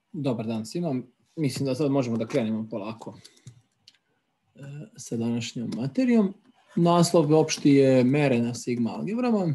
Dobar dan svima. Mislim da sad možemo da krenemo polako sa današnjom materijom. Naslov opšti je mere na sigma algebrama.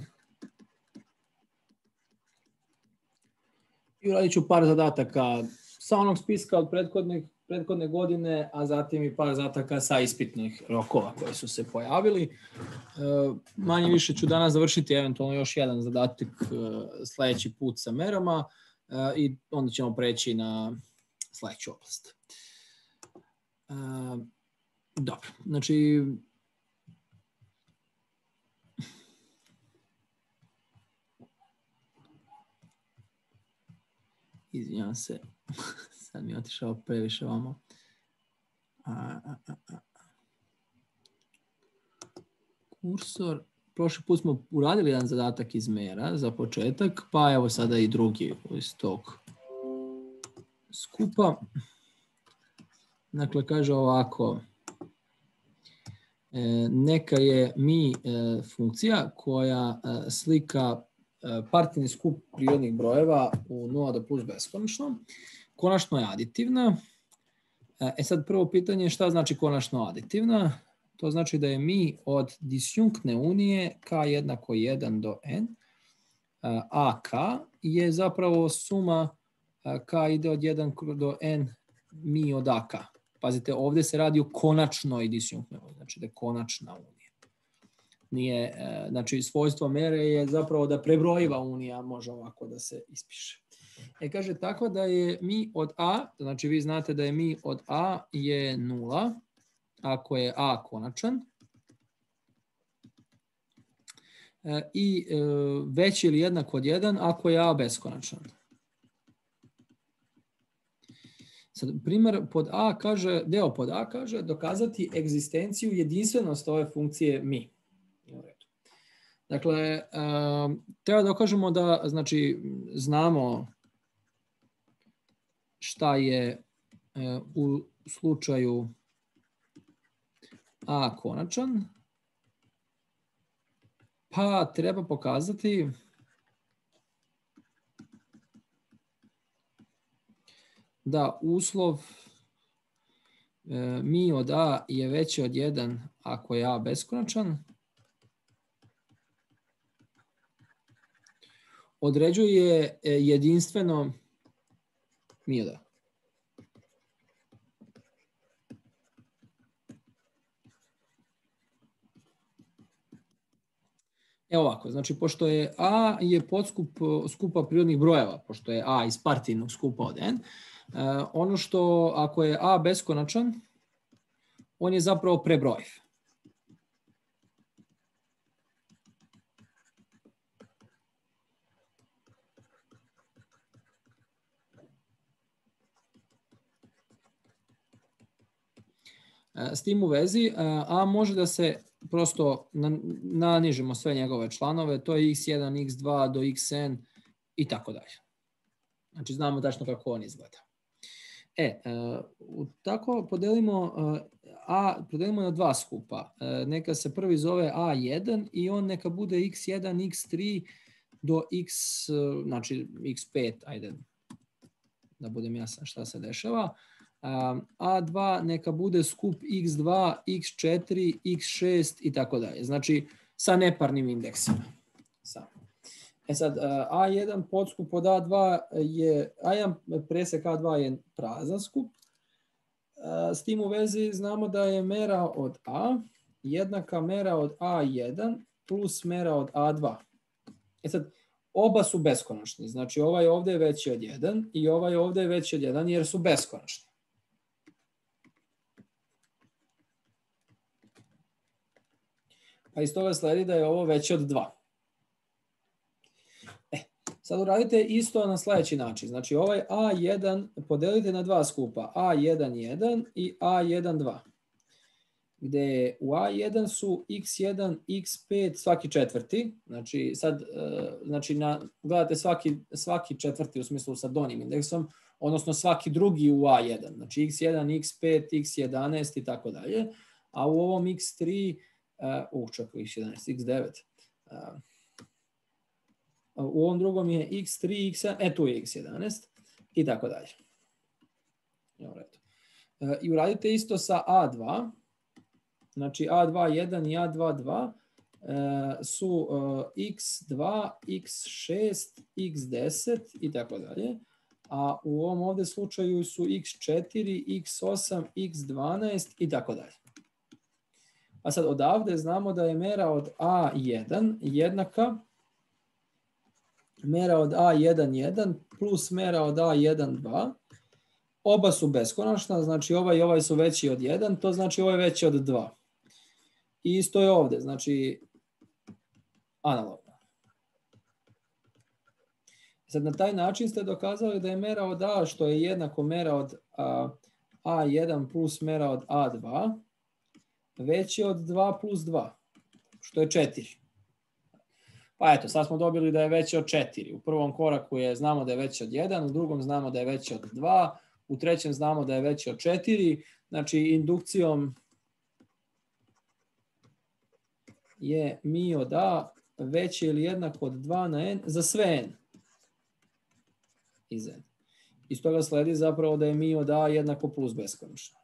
I uradit ću par zadataka sa onog spiska od prethodne godine, a zatim i par zadataka sa ispitnih rokova koji su se pojavili. Manje više ću danas završiti eventualno još jedan zadatak sledeći put sa merama i onda ćemo preći na sledeću oblast. Dobro, znači izvinjam se, sad mi je otišao previše vamo. Kursor, prošli put smo uradili jedan zadatak iz mera za početak, pa evo sada i drugi iz tog skupa. Dakle, kaže ovako, neka je mi funkcija koja slika partivni skup prirodnih brojeva u 0 do plus beskonačno. Konačno je aditivna. Sad prvo pitanje je šta znači konačno aditivna. To znači da je mi od disjunktne unije k jednako 1 do n, ak je zapravo suma k ide od 1 do n mi od ak. Pazite, ovdje se radi o konačnoj disjunktnoj uniji, znači da je konačna unija. Nije, znači svojstvo mere je zapravo da prebrojiva unija može ovako da se ispiše. Kaže tako da je mi od a, znači vi znate da je mi od a je 0, ako je a konačan, i veći ili jednak od 1 ako je a beskonačan. Sad, primjer pod a kaže, deo pod a kaže dokazati egzistenciju jedinstvenost ove funkcije mi. Dakle, treba da dokažemo da znači, znamo šta je u slučaju a konačan, pa treba pokazati da uslov mi od a je veći od 1 ako je a beskonačan, određuje jedinstveno mi od a. Evo ovako, znači pošto je a je podskup skupa prirodnih brojeva, pošto je a iz partivnog skupa od n, ono što ako je a beskonačan, on je zapravo prebrojiv. S tim u vezi, a može da se prosto nanižemo sve njegove članove, to je x1, x2 do xn i tako dalje. Znači znamo tačno kako on izgleda. Tako podelimo na dva skupa. Neka se prvi zove a1 i on neka bude x1, x3 do x, znači x5, ajde da budem jasan šta se dešava. A2 neka bude skup x2, x4, x6 i tako dalje. Znači sa neparnim indeksima. Sad, A1 podskup od A2 je, A1 presek A2 je prazan skup. S tim u vezi znamo da je mera od A jednaka mera od A1 plus mera od A2. Sad, oba su beskonačni. Znači ovaj ovdje je veći od 1 i ovaj ovdje je veći od 1 jer su beskonačni. Pa iz toga sledi da je ovo veće od 2. Sad uradite isto na sljedeći način. Znači ovaj A1 podelite na dva skupa. A1,1 i A1,2. Gde u A1 su x1, x5 svaki četvrti. Znači sad gledate svaki četvrti u smislu sa donjim indeksom, odnosno svaki drugi u A1. Znači x1, x5, x11 i tako dalje. A u ovom x3 čak x11, x9. U ovom drugom je x3, x7, tu je x11 i tako dalje. I uradite isto sa A2. Znači A2.1 i A2.2 su x2, x6, x10 i tako dalje. A u ovom ovdje slučaju su x4, x8, x12 i tako dalje. A sad odavde znamo da je mera od A1 jednaka mera od A1,1 plus mera od A1,2. Oba su beskonačna, znači ovaj i ovaj su veći od 1, to znači ovaj je veći od 2. I isto je ovdje, znači analogno. Sad na taj način ste dokazali da je mera od A što je jednako mera od A1 plus mera od A2 veći od 2 plus 2, što je 4. Pa eto, sad smo dobili da je veći od 4. U prvom koraku znamo da je veći od 1, u drugom znamo da je veći od 2, u trećem znamo da je veći od 4. Znači, indukcijom je mi od A veći ili jednako od 2 na n za sve n iz n. Iz toga sledi zapravo da je mi od A jednako plus beskonačno.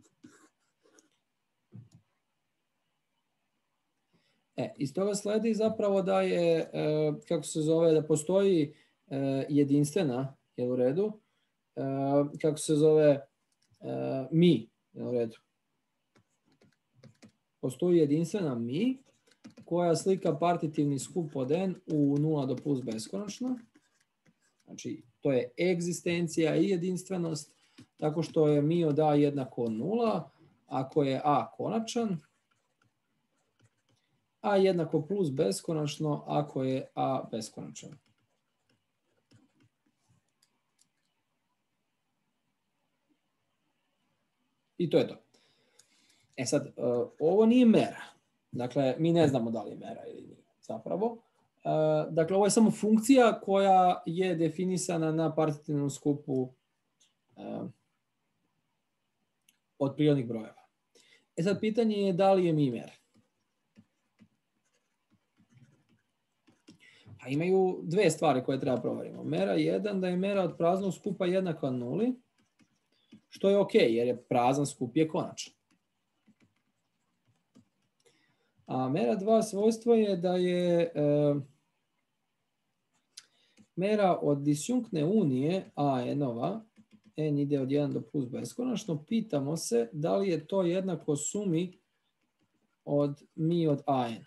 Iz toga sledi zapravo da je, kako se zove, da postoji jedinstvena, je u redu, kako se zove, mi, je u redu. Postoji jedinstvena mi koja slika partitivni skup od n u 0 do plus beskonačno. Znači, to je egzistencija i jedinstvenost, tako što je mi od A jednako 0, ako je A konačan, A jednako plus beskonačno ako je A beskonačan. I to je to. Sad, ovo nije mera. Dakle, mi ne znamo da li je mera ili nije zapravo. Dakle, ovo je samo funkcija koja je definisana na partitivnom skupu od prirodnih brojeva. Sad, pitanje je da li je mi mera. A imaju dve stvari koje treba provjerimo. Mera 1, da je mera od praznog skupa jednaka 0, što je ok, jer je prazan skup je konačan. A mera 2 svojstvo je da je mera od disjunktne unije AN-ova, n ide od 1 do plus beskonačno, pitamo se da li je to jednako sumi od mi od AN.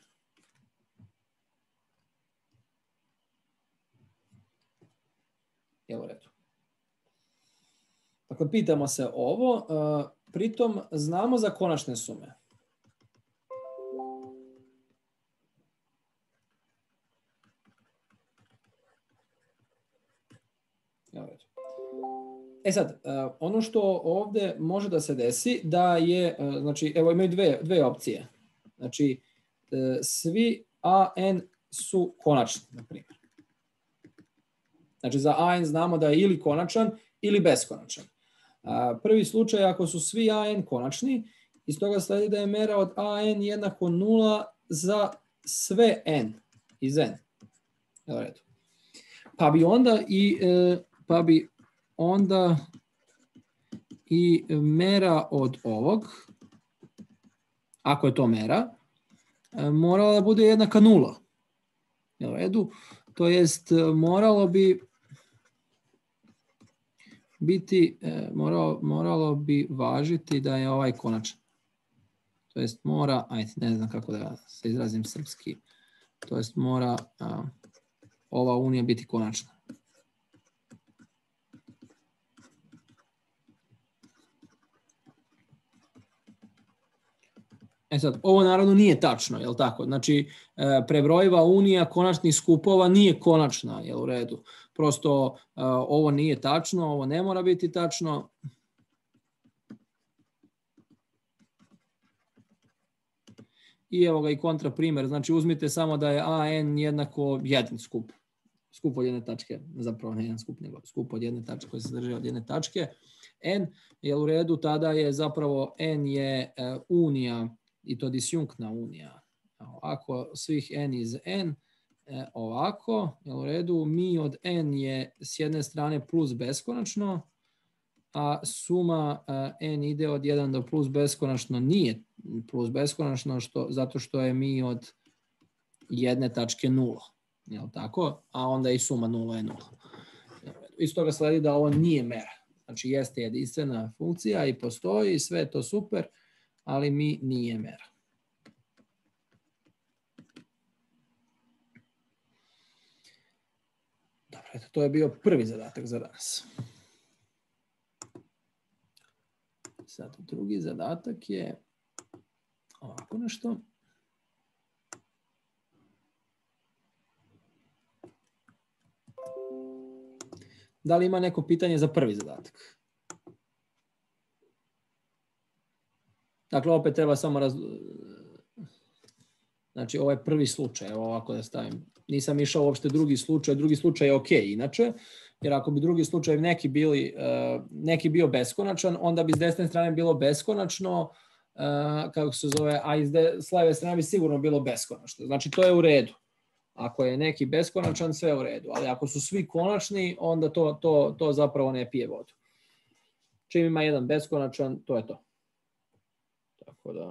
Evo redu. Dakle, pitamo se ovo, pritom znamo za konačne sume. Evo redu. Sad, ono što ovdje može da se desi, da je, znači, evo imaju dve opcije. Znači, svi AN su konačni, na primjer. Znači, za AN znamo da je ili konačan ili beskonačan. Prvi slučaj, ako su svi AN konačni, iz toga sledi da je mera od AN jednako 0 za sve n iz n. Evo redu. Pa bi onda i mera od ovog, ako je to mera, morala da bude jednaka 0. Evo redu. To jest, moralo bi biti, moralo bi važiti da je ovaj konačan. To jest mora, ajde, ne znam kako da se izrazim srpski, to jest mora ova unija biti konačna. Sad, ovo naravno nije tačno, jel tako? Znači, prebrojiva unija konačnih skupova nije konačna, jel u redu? Prosto ovo nije tačno, ovo ne mora biti tačno. I evo ga i kontraprimer, znači uzmite samo da je AN jednako jedan skup. Skup od jedne tačke, zapravo ne jedan skup, nego skup od jedne tačke koji se drži od jedne tačke. N je u redu, tada je zapravo N je unija, i to disjunktna unija. Ako svih n iz n, ovako, je u redu, mi od n je s jedne strane plus beskonačno, a suma n ide od 1 do plus beskonačno nije plus beskonačno zato što je mi od jedne tačke 0. Jel tako? A onda i suma 0 je 0. Iz toga sledi da ovo nije mera. Znači jeste jedinstvena funkcija i postoji, sve je to super, ali mi nije mera. Dobro, eto, to je bio prvi zadatak za danas. Sad drugi zadatak je ovako nešto. Da li ima neko pitanje za prvi zadatak? Dakle, opet treba samo Znači, ovo je prvi slučaj, evo ovako da stavim. Nisam išao uopšte drugi slučaj je ok inače, jer ako bi drugi slučaj neki bio beskonačan, onda bi s desne strane bilo beskonačno, kako se zove, a s leve strane bi sigurno bilo beskonačno. Znači, to je u redu. Ako je neki beskonačan, sve je u redu. Ali ako su svi konačni, onda to zapravo ne pije vodu. Čim ima jedan beskonačan, to je to. Tako da...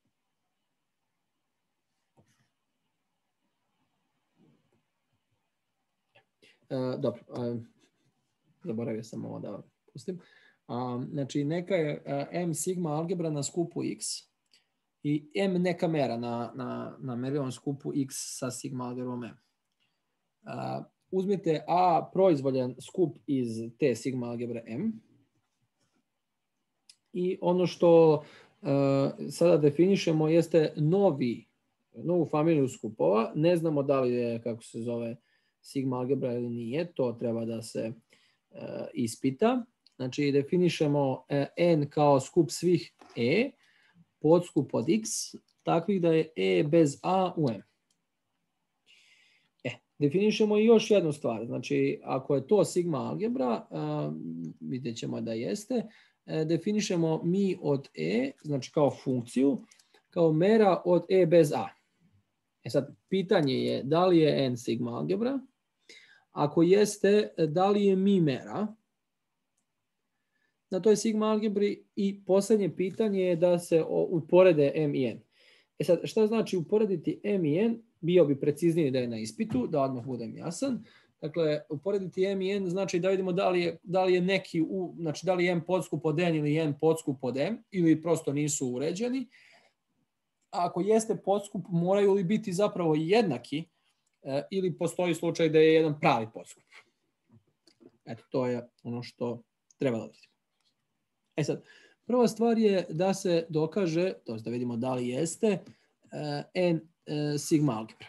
Dobro, zaboravio sam ovo da pustim. Znači, neka je M sigma algebra na skupu X i M neka mera na merivom skupu X sa sigma algebrom M. Uzmite A proizvoljan skup iz te sigma algebre M i ono što sada definišemo jeste novu familiju skupova. Ne znamo da li je, kako se zove, sigma algebra ili nije, to treba da se ispita. Znači, definišemo n kao skup svih e, podskup od x, takvih da je e bez a u m. Definišemo i još jednu stvar. Znači, ako je to sigma algebra, vidjet ćemo da jeste, definišemo mi od e, znači kao funkciju, kao mera od e bez a. Sad, pitanje je da li je n sigma algebra. Ako jeste, da li je mi mera na toj sigma algebri i posljednje pitanje je da se uporede m i n. Sad, šta znači uporediti m i n? Bio bi precizniji da je na ispitu, da odmah budem jasan. Dakle, uporediti m i n znači da vidimo da li je neki, znači da li je m podskup od n ili n podskup od m ili prosto nisu uređeni. A ako jeste podskup, moraju li biti zapravo jednaki ili postoji slučaj da je jedan pravi podskup. Eto, to je ono što treba da vidimo. Sad, prva stvar je da se dokaže, to je da vidimo da li jeste, n sigma algebra.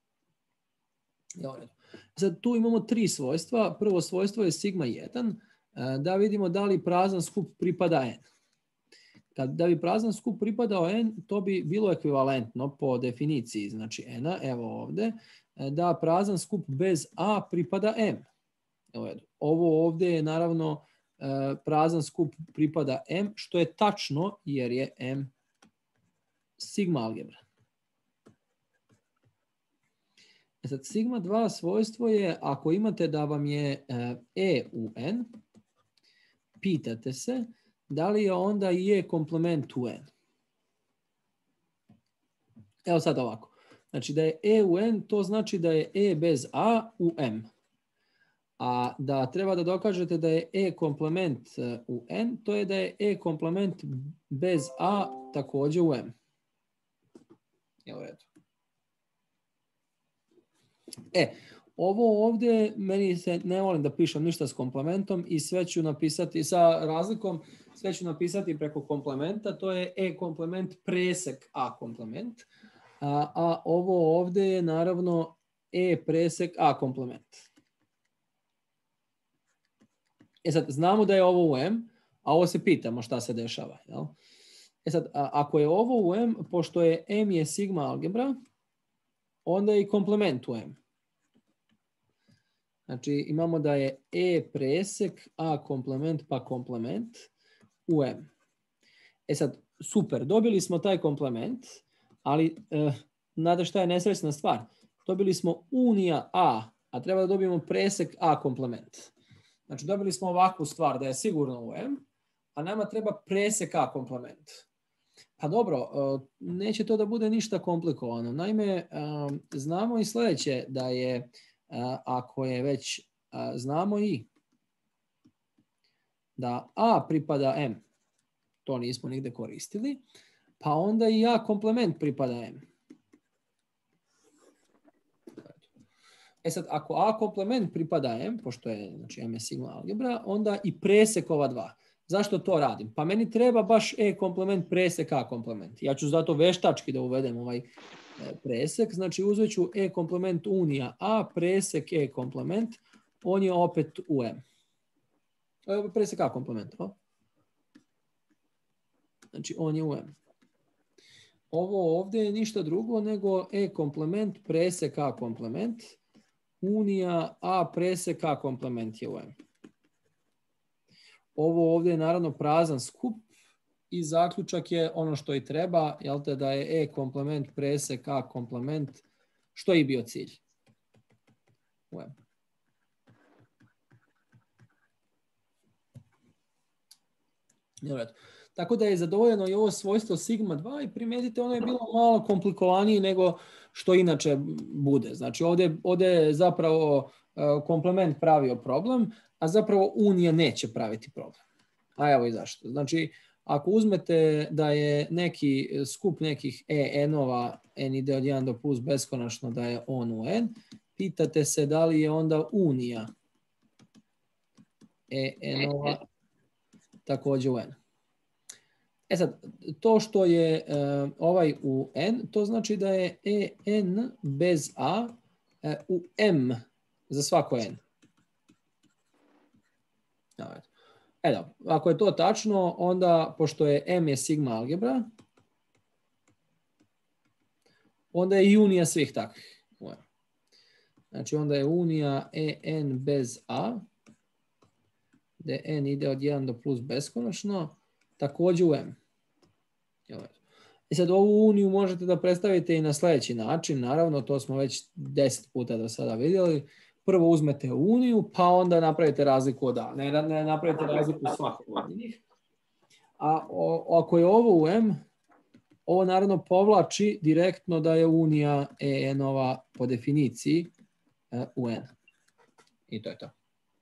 Sad, tu imamo tri svojstva. Prvo svojstvo je sigma 1, da vidimo da li prazan skup pripada n. Da bi prazan skup pripadao n, to bi bilo ekvivalentno po definiciji, znači n-a, evo ovdje, da prazan skup bez a pripada m. Ovo ovdje je naravno prazan skup pripada m, što je tačno jer je m sigma algebra. Sad, sigma 2 svojstvo je ako imate da vam je e u n, pitate se da li je onda i e komplement u n. Evo sad ovako. Znači da je e u n, to znači da je e bez a u m. A da treba da dokažete da je e komplement u n, to je da je e komplement bez a također u m. Evo redu. Ovo ovdje, meni se ne volim da pišem ništa s komplementom i sve ću napisati sa razlikom, sve ću napisati preko komplementa, to je e komplement presek a komplement, a ovo ovdje je naravno e presek a komplement. Sad, znamo da je ovo u m, a ovo se pitamo šta se dešava. Jel? Sad, ako je ovo u m, pošto je m je sigma algebra, onda je i komplement u m. Znači imamo da je e presek a komplement pa komplement u m. Sad, super, dobili smo taj komplement, ali znate šta je nesrećna stvar? Dobili smo unija a treba da dobijemo presek a komplement. Znači dobili smo ovakvu stvar da je sigurno u M, a nama treba presek A komplement. Pa dobro, neće to da bude ništa komplikovano. Naime, znamo i sljedeće da je, ako je već, znamo i da A pripada M, to nismo nigde koristili, pa onda i A komplement pripada M. Sad, ako A komplement pripada M, pošto je, znači, M je sigma algebra, onda i presek ova dva. Zašto to radim? Pa meni treba baš E komplement presek A komplement. Ja ću zato veštački da uvedem ovaj presek. Znači uzet ću E komplement unija A, presek E komplement, on je opet u M. Presek A komplement. Znači on je u M. Ovo ovdje je ništa drugo nego E komplement presek A komplement, unija A presek A komplement je u M. Ovo ovdje je naravno prazan skup i zaključak je ono što i treba, jel te, da je E komplement presek A komplement, što je i bio cilj. Tako da je zadovoljeno i ovo svojstvo sigma 2 i primijetite, ono je bilo malo komplikovanije nego što inače bude. Znači ovdje je zapravo komplement pravio problem, a zapravo unija neće praviti problem. A evo i zašto. Znači, ako uzmete da je neki skup nekih n-ova, n ide od 1 do plus beskonačno, da je on u n, pitate se da li je onda unija n-ova također u n. Sad, to što je ovaj u n, to znači da je n bez a u m za svako n. Evo, ako je to tačno, onda, pošto je M je sigma algebra, onda je i unija svih takvih. Znači, onda je unija n bez a, gdje n ide od 1 do plus beskonačno, također u M. I sad ovu uniju možete da predstavite i na sljedeći način. Naravno, to smo već 10 puta do sada vidjeli. Prvo uzmete uniju, pa onda napravite razliku od A. Ne napravite razliku svakog od njih. A ako je ovo u M, ovo naravno povlači direktno da je unija n-ova po definiciji u N. I to je to.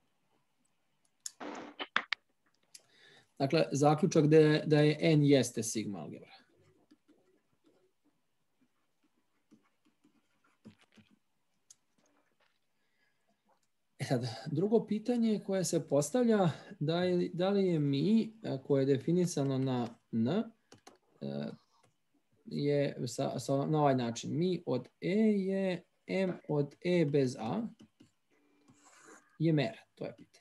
Dakle, zaključak da je N jeste sigma algebra. Sad, drugo pitanje koje se postavlja, da li je mi, koje je definisano na N, je na ovaj način. Mi od E je M od E bez A je mera. To je pitanje.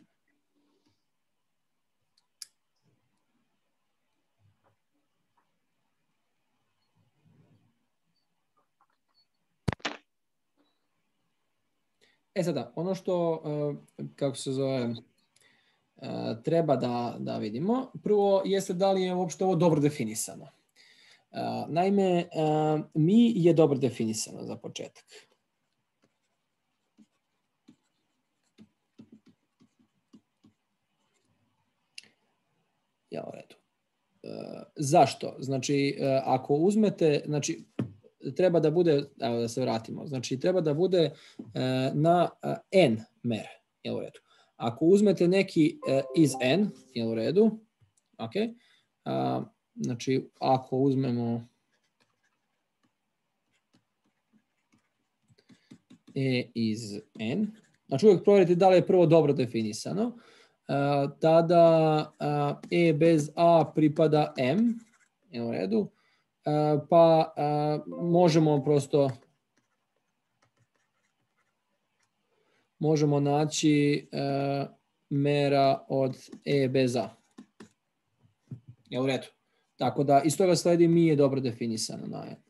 Sada, ono što, kako se zove, treba da vidimo, prvo jeste da li je uopšte ovo dobro definisano. Naime, mi je dobro definisano za početak. Ja, u redu. Zašto? Znači, ako uzmete, znači, treba da bude, evo da se vratimo, znači treba da bude na n mere, je u redu. Ako uzmete neki iz n, je u redu, ok, znači ako uzmemo e iz n, znači uvijek provjerite da li je prvo dobro definisano, tada e bez a pripada m, je u redu, pa možemo prosto naći mera od e bez a. Je u redu. Tako da iz toga sledi mi je dobro definisano na n.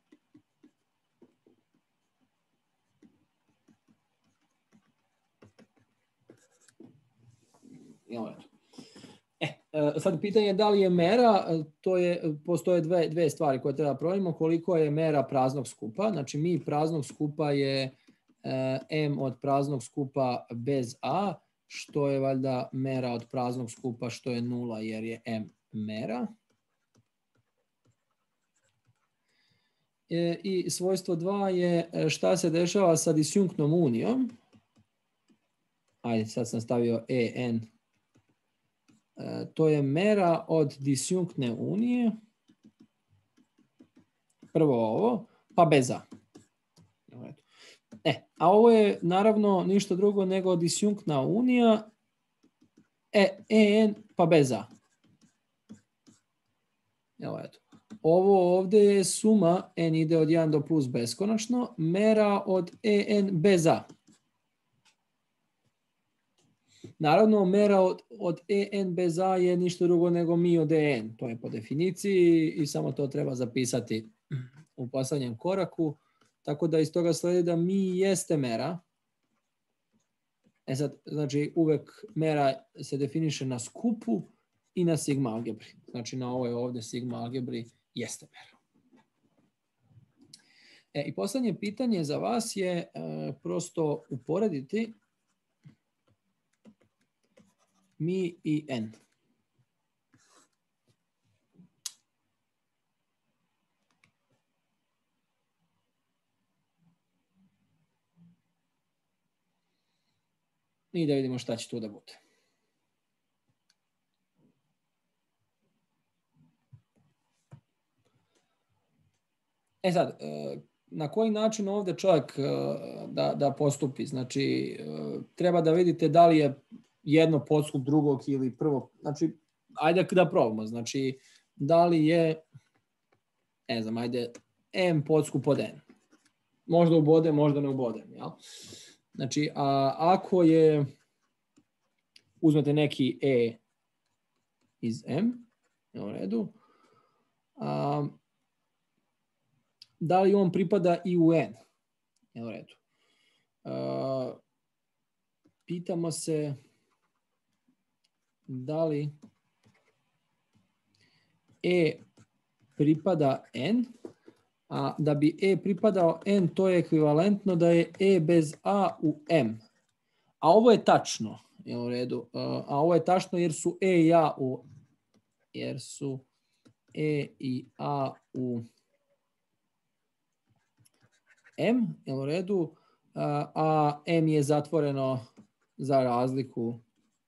Je u redu. Sad pitanje je da li je mera, postoje dve stvari koje treba provjerimo, koliko je mera praznog skupa. Znači mi praznog skupa je m od praznog skupa bez a što je valjda mera od praznog skupa, što je 0 jer je M mera. I svojstvo 2 je šta se dešava sa disjunktnom unijom. Ajde, sad sam stavio EN. To je mera od disjunktne unije. Prvo ovo, pa bez A. A ovo je naravno ništa drugo nego disjunktna unija EN pa bez A. Evo eto. Ovo ovdje je suma n ide od 1 do plus beskonačno, mera od EN bez A. Naravno, mera od EN bez A je ništa drugo nego mi od EN. To je po definiciji i samo to treba zapisati u posljednjem koraku. Tako da iz toga slijedi da mi jeste mera. Sad, znači uvek mera se definiše na skupu i na sigma algebri. Znači na ovoj ovdje sigma algebri jeste mera. I posljednje pitanje za vas je prosto uporediti mi i n. I da vidimo šta će tu da bude. Sad, na koji način ovdje čovjek da postupi? Znači, treba da vidite da li je jedno podskup drugog ili prvo. Znači, ajde da probamo. Znači, da li je, ne znam, ajde, m podskup od n. Možda ubodem, možda ne ubodem. Jel? Znači, ako je, uzmete neki e iz m, u redu, da li on pripada i u n? U redu. Pitamo se da li e pripada n, a da bi e pripadao n, to je ekvivalentno da je e bez a u m. A ovo je tačno, u redu. A ovo je tačno jer su e i a u m, u redu, a m je zatvoreno za razliku,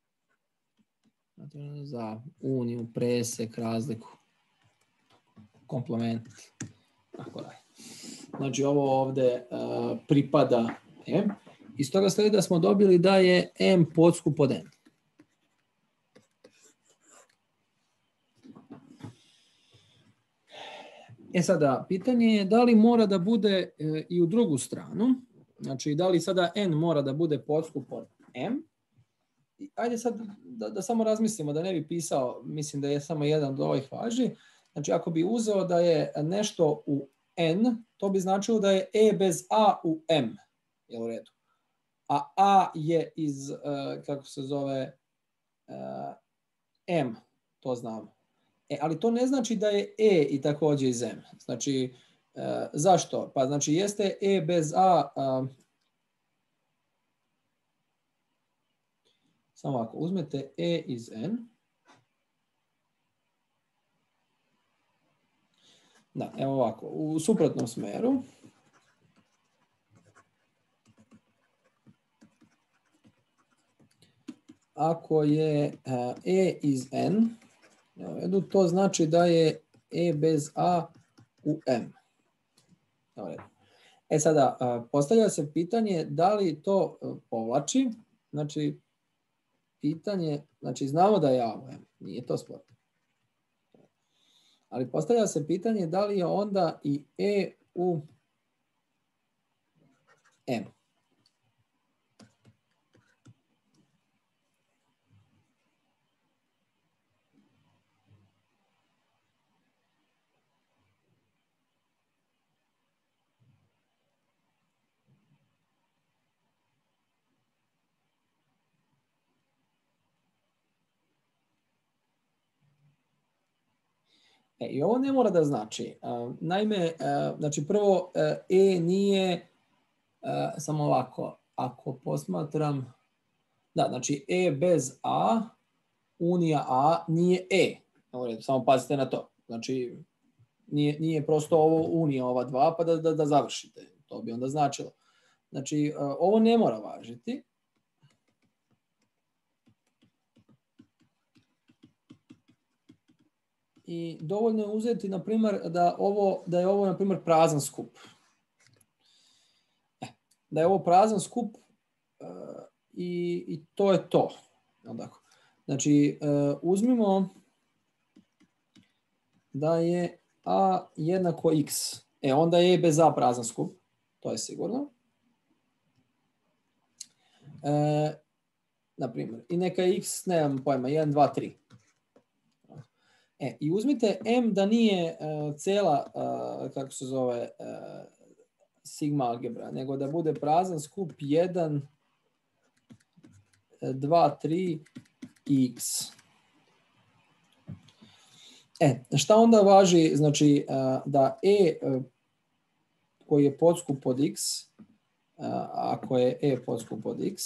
za uniju, presek, razliku, komplement, tako dalje. Znači ovo ovdje pripada m. Iz toga slijedi da smo dobili da je m podskup od n. Sada, pitanje je da li mora da bude i u drugu stranu. Znači, da li sada n mora da bude podskup od m. Ajde sad da samo razmislimo, da ne bi pisao, mislim da je samo jedan od ovih važi. Znači, ako bi uzeo da je nešto u n, to bi značilo da je e bez a u m. Je u redu. A je iz, kako se zove, m, to znamo. Ali to ne znači da je e i također iz m. Znači, zašto? Pa znači jeste e bez a, samo ako uzmete e iz n. Da, evo ovako, u suprotnom smeru. Ako je e iz n, to znači da je e bez a u m. Sada, postavlja se pitanje da li to povlači. Znači, pitanje, znači znamo da je a u m, nije to sporno. Ali postavlja se pitanje da li je onda i e u m. I ovo ne mora da znači. Naime, znači prvo, e nije samo ovako. Ako posmatram, Da, znači E bez A, unija A nije E. Samo pazite na to. Znači, nije prosto ovo unija ova dva, pa da završite. To bi onda značilo. Znači, ovo ne mora važiti. I dovoljno je uzeti, na primjer, da je ovo, na primjer, prazan skup. Da je ovo prazan skup i to je to. Znači, uzmimo da je A jednako X. Onda je E bez A prazan skup. To je sigurno. Na primjer, i neka je X, nemam pojma, 1, 2, 3. I uzmite M da nije cela, kako se zove, sigma algebra, nego da bude prazan skup 1, 2, 3 i X. Šta onda važi? Znači, da E koji je podskup od X, ako je E podskup od X,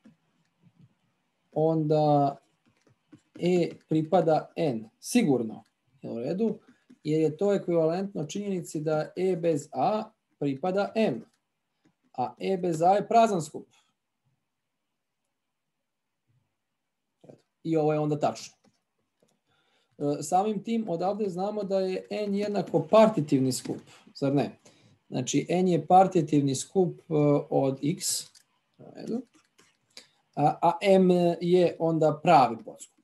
onda E pripada N. Sigurno je u redu, jer je to ekvivalentno činjenici da E bez A pripada M, a E bez A je prazan skup. I ovo je onda tačno. Samim tim odavde znamo da je N jednako partitivni skup, zar ne? Znači, N je partitivni skup od X, a M je onda pravi podskup.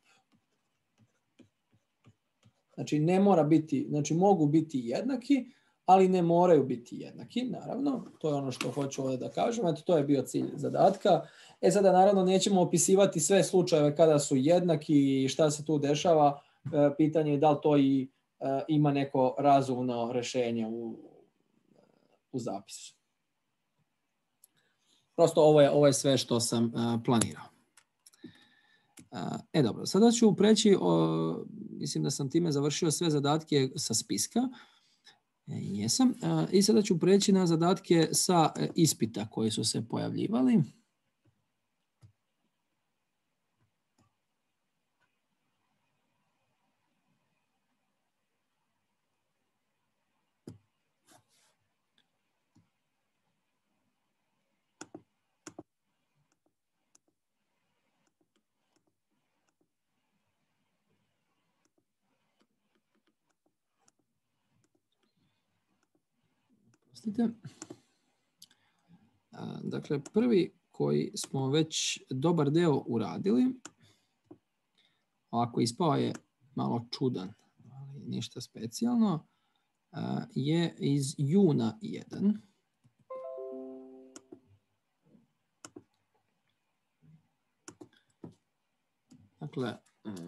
Znači, ne mora biti, znači mogu biti jednaki, ali ne moraju biti jednaki, naravno. To je ono što hoću ovdje da kažem. Eto, to je bio cilj zadatka. Sada, naravno, nećemo opisivati sve slučajeve kada su jednaki i šta se tu dešava. Pitanje je da li to i ima neko razumno rješenje u zapisu. Prosto ovo je sve što sam planirao. Dobro, sada ću preći, mislim da sam time završio sve zadatke sa spiska. Jesam. I sada ću preći na zadatke sa ispita koji su se pojavljivali. Dakle, prvi koji smo već dobar deo uradili, ovako ispao je malo čudan, ali ništa specijalno, je iz juna 1. Dakle,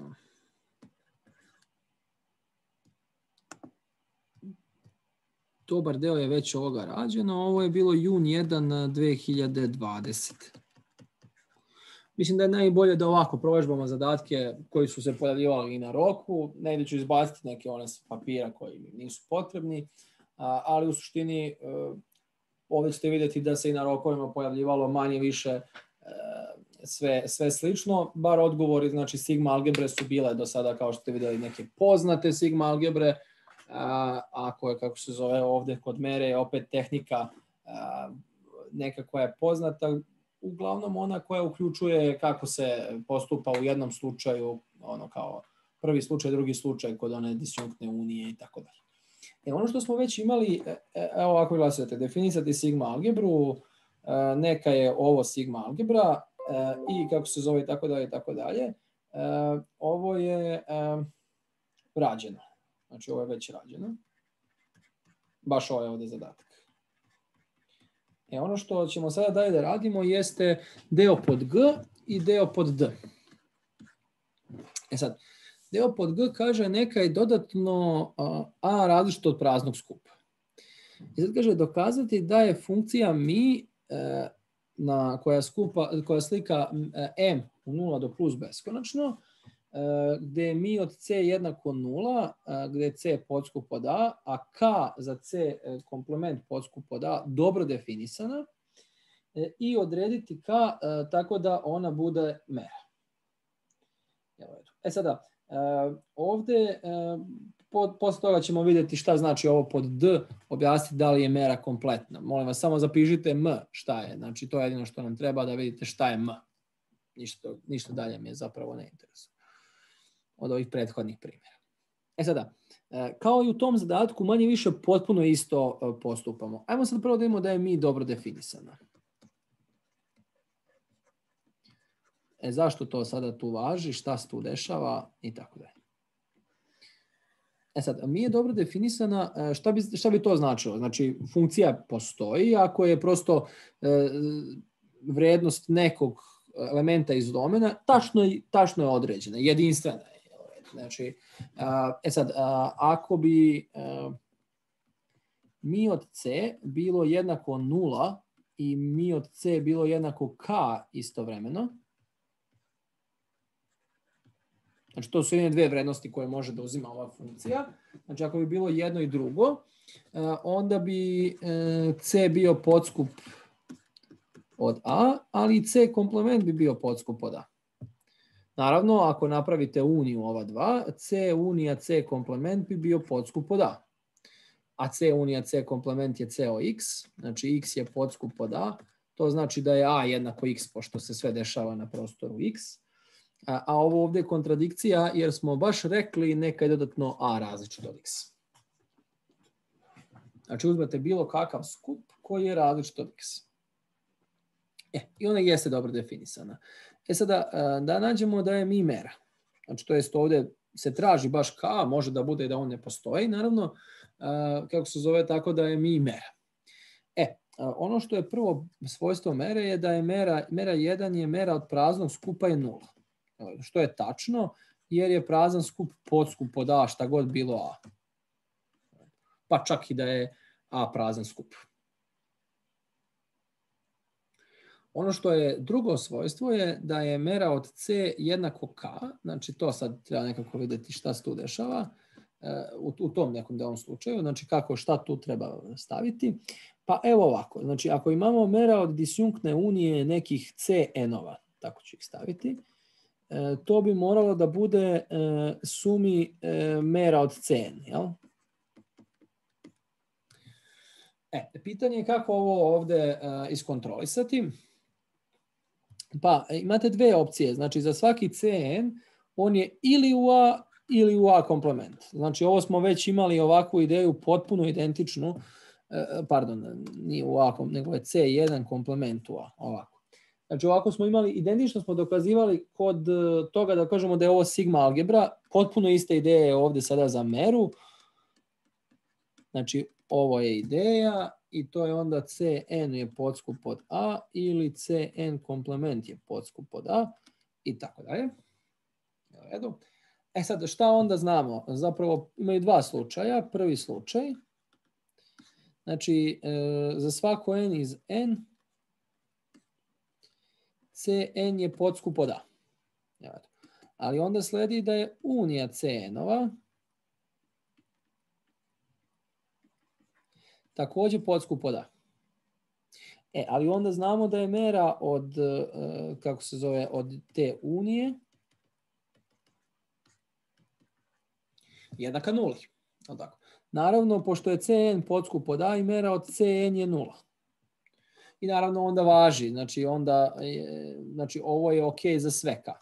dobar deo je već ovoga rađeno. Ovo je bilo jun 1 2020. Mislim da je najbolje da ovako provežbamo zadatke koji su se pojavljivali i na roku. Negdje ću izbaciti neke one s papira koji nisu potrebni, ali u suštini ovdje ćete vidjeti da se i na rokovima pojavljivalo manje više sve slično. Bar odgovori, znači sigma algebre su bile do sada, kao što ste vidjeli, neke poznate sigma algebre. Ako je, kako se zove ovdje kod mere, je opet tehnika neka koja je poznata, uglavnom ona koja uključuje kako se postupa u jednom slučaju, ono kao prvi slučaj, drugi slučaj kod one disjunktne unije i tako dalje. Ono što smo već imali, evo ovako glasujete, definisati sigma algebru, neka je ovo sigma algebra i kako se zove i tako dalje i tako dalje. Ovo je rađeno. Znači, ovo je već rađeno. Baš ovaj ovdje zadatak. Ono što ćemo sada dalje da radimo jeste deo pod G i deo pod D. Sad, deo pod G kaže neka je dodatno A različito od praznog skupa. I sad kaže dokazati da je funkcija mi koja slika M u 0 do plus beskonačno, gdje je mi od C jednako 0, gdje je C podskup od A, a K za C komplement podskup od A dobro definisana, i odrediti k tako da ona bude mera. Sada, ovdje posle toga ćemo vidjeti šta znači ovo pod D, objasniti da li je mera kompletna. Molim vas, samo zapišite M šta je. Znači, to je jedino što nam treba da vidite šta je M. Ništa dalje mi je zapravo ne interesuje od ovih prethodnih primjera. Sada, kao i u tom zadatku, manje više potpuno isto postupamo. Ajmo sad prvo da vidimo da je mi dobro definisana. Zašto to sada tu važi, šta se tu dešava i tako dalje. Sad, mi je dobro definisana, šta bi to značilo? Znači, funkcija postoji ako je prosto vrednost nekog elementa iz domena tačno je određena, jedinstvena je. Znači, sad, ako bi mi od C bilo jednako 0 i mi od C bilo jednako K istovremeno, znači to su jedne dve vrednosti koje može da uzima ova funkcija. Znači ako bi bilo jedno i drugo, onda bi C bio podskup od A, ali i C komplement bi bio podskup od A. Naravno, ako napravite uniju ova dva, C unija C komplement bi bio podskup od A. A C unija C komplement je C o X, znači X je podskup od A. To znači da je A jednako X, pošto se sve dešava na prostoru X. A ovo ovdje je kontradikcija jer smo baš rekli neka je dodatno A različit od X. Znači uzmete bilo kakav skup koji je različit od X. I ona jeste dobro definisana. Sada da nađemo da je mi mera. Znači to jest ovdje se traži baš K, može da bude da on ne postoji, naravno, kako se zove tako da je mi mera. Ono što je prvo svojstvo mere je da je mera 1 je mera od praznog skupa je 0. Što je tačno, jer je prazan skup podskup od A, šta god bilo A. Pa čak i da je A prazan skup. Ono što je drugo svojstvo je da je mera od C jednako K, znači to sad treba nekako vidjeti šta se tu dešava u tom nekom delom slučaju, znači šta tu treba staviti. Pa evo ovako, znači ako imamo mera od disjunktne unije nekih CN-ova, tako ću ih staviti, to bi moralo da bude sumi mera od CN, jel? Pitanje je kako ovo ovdje iskontrolisati. Pa imate dve opcije, znači za svaki CN on je ili u A ili u A komplement. Znači ovo smo već imali ovakvu ideju potpuno identičnu, pardon, nije u A, nego je C1 komplement u A, ovako. Znači ovako smo imali, identično smo dokazivali kod toga da kažemo da je ovo sigma algebra, potpuno ista ideja je ovdje sada za meru. Znači ovo je ideja i to je onda Cn je podskup od A ili Cn komplement je podskup od A i tako dalje. Sad šta onda znamo? Zapravo imaju dva slučaja. Prvi slučaj, znači za svako n iz n, Cn je podskup od A. Ali onda sledi da je unija Cn-ova također podskup od A. Ali onda znamo da je mera od, kako se zove, od te unije jednaka 0. Naravno, pošto je Cn podskup od A i mera od Cn je 0. I naravno onda važi, znači ovo je ok za sve K.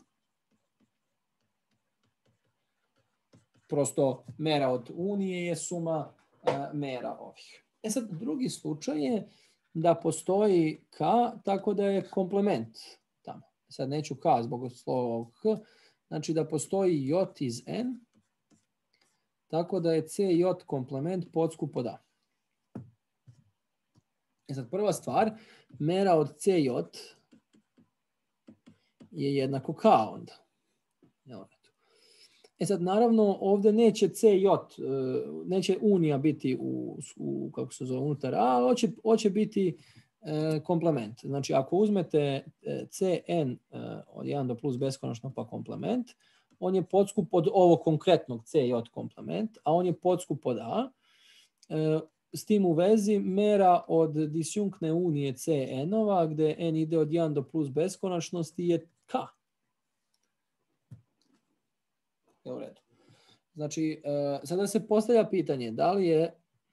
Prosto mera od unije je suma mera ovih. Sad drugi slučaj je da postoji K tako da je komplement tamo. Sad neću K zbog slova H, znači da postoji J iz N tako da je CJ komplement podskup od A. Sad prva stvar, mera od CJ je jednako K onda. Sad naravno ovdje neće CJ, neće unija biti kako se zove, unutar A, ali hoće biti komplement. Znači ako uzmete Cn od 1 do plus beskonačno pa komplement, on je podskup od ovog konkretnog CJ komplement, a on je podskup od A. s tim u vezi mera od disjunktne unije Cn-ova, gdje n ide od 1 do plus beskonačnosti, je k. Je u redu. Znači, sada se postavlja pitanje da li je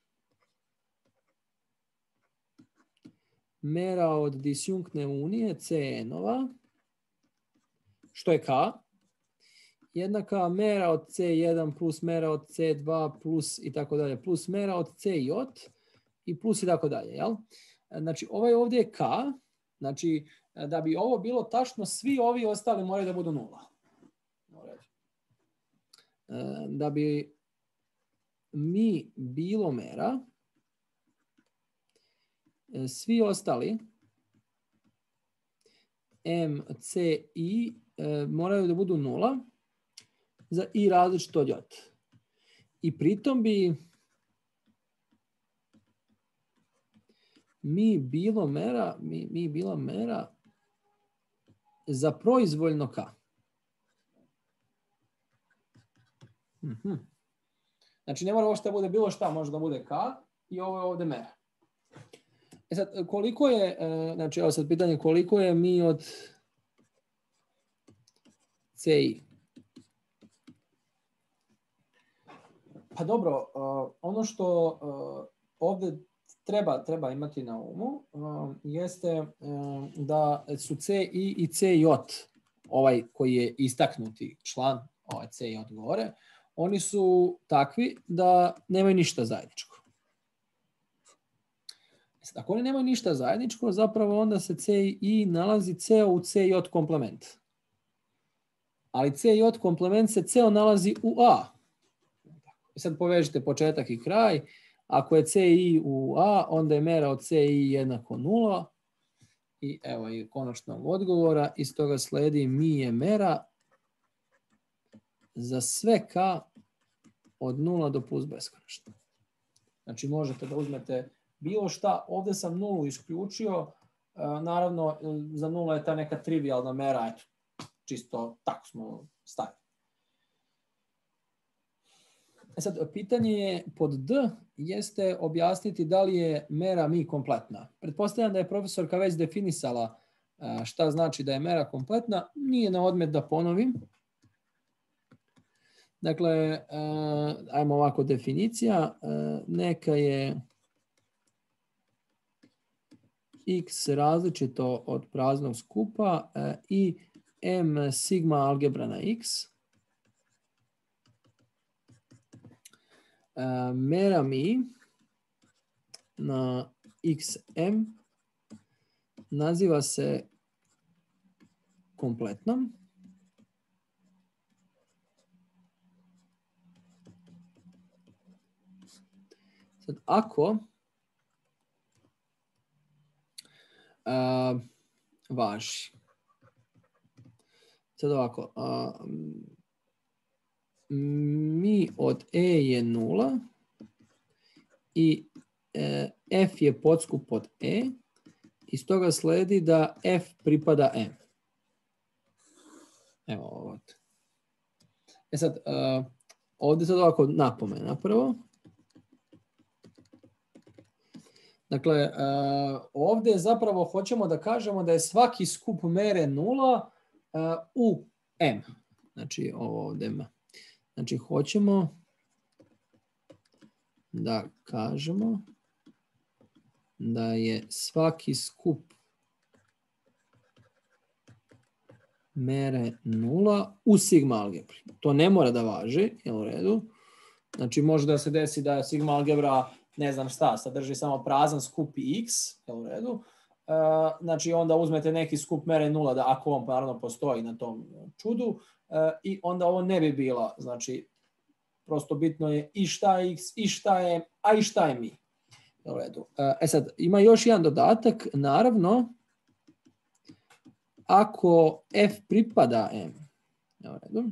mera od disjunktne unije Cn-ova, što je k, jednaka mera od C1 plus mera od C2 plus i tako dalje, plus mera od Cj i plus i tako dalje. Jel? Znači, ovaj ovdje je k, znači, da bi ovo bilo tačno, svi ovi ostali moraju da budu nula. Da bi mi bilo mera, svi ostali m, c, i moraju da budu nula za i različito od j. I pritom bi mi bilo mera za proizvoljno k. Znači, ne mora ovo što bude bilo šta, može da bude k i ovo je ovdje mera. Sad, koliko je, znači, evo sad pitanje, koliko je mi od CI? Pa dobro, ono što ovdje treba imati na umu jeste da su CI i CJ, ovaj koji je istaknuti član, ovaj CJ gore, oni su takvi da nemaju ništa zajedničko. Ako oni nemaju ništa zajedničko, zapravo onda se CI nalazi CO u CJ komplement. Ali CJ komplement se CO nalazi u A. I sad povežite početak i kraj. Ako je CI u A, onda je mera od CI jednako 0. I evo i konačnog odgovora. Iz toga sledi mi je mera za sve k od 0 do plus beskonačno. Znači možete da uzmete bilo šta. Ovdje sam nulu isključio. Naravno, za 0 je ta neka trivialna mera. Eto, čisto tako smo stavili. Sad, pitanje je pod D jeste objasniti da li je mera mi kompletna. Pretpostavljam da je profesorka već definisala šta znači da je mera kompletna. Nije na odmet da ponovim. Dakle, ajmo ovako definicija. Neka je x različito od praznog skupa i m sigma algebra na x. Mera mi na xm naziva se kompletnom. Sad, ako važi. Sad ovako. Mi od E je 0 i F je podskup od E. Iz toga sledi da F pripada M. Evo ovdje. Sad, ovdje sad ovako napomena prvo. Dakle, ovdje zapravo hoćemo da kažemo da je svaki skup mere 0 u M. Znači, ovo ovdje M. Znači, hoćemo da kažemo da je svaki skup mere 0 u sigma algebri. To ne mora da važi, je u redu. Znači, može da se desi da je sigma algebra, ne znam šta, sadrži samo prazan skup x, je u redu. Znači, onda uzmete neki skup mere 0, da ako on naravno postoji na tom čudu, i onda ovo ne bi bila. Znači, prosto bitno je i šta je x, i šta je, a i šta je mi. U redu. Sad, ima još jedan dodatak. Naravno, ako f pripada m, u redu,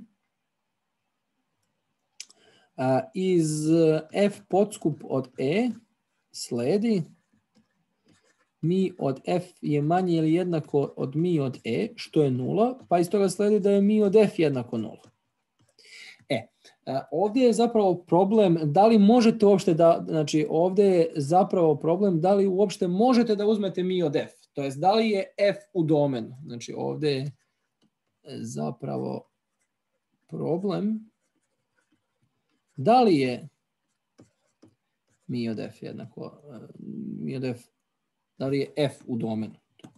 iz f podskup od e sledi mi od f je manje ili jednako od mi od e, što je 0, pa iz toga sledi da je mi od f jednako 0. Ovdje je zapravo problem da li možete uopšte da, znači ovdje je zapravo problem da li uopšte možete da uzmete mi od f, to jest da li je f u domenu. Znači ovdje je zapravo problem da li je mi od f jednako, mi od f, da li je f u domenu.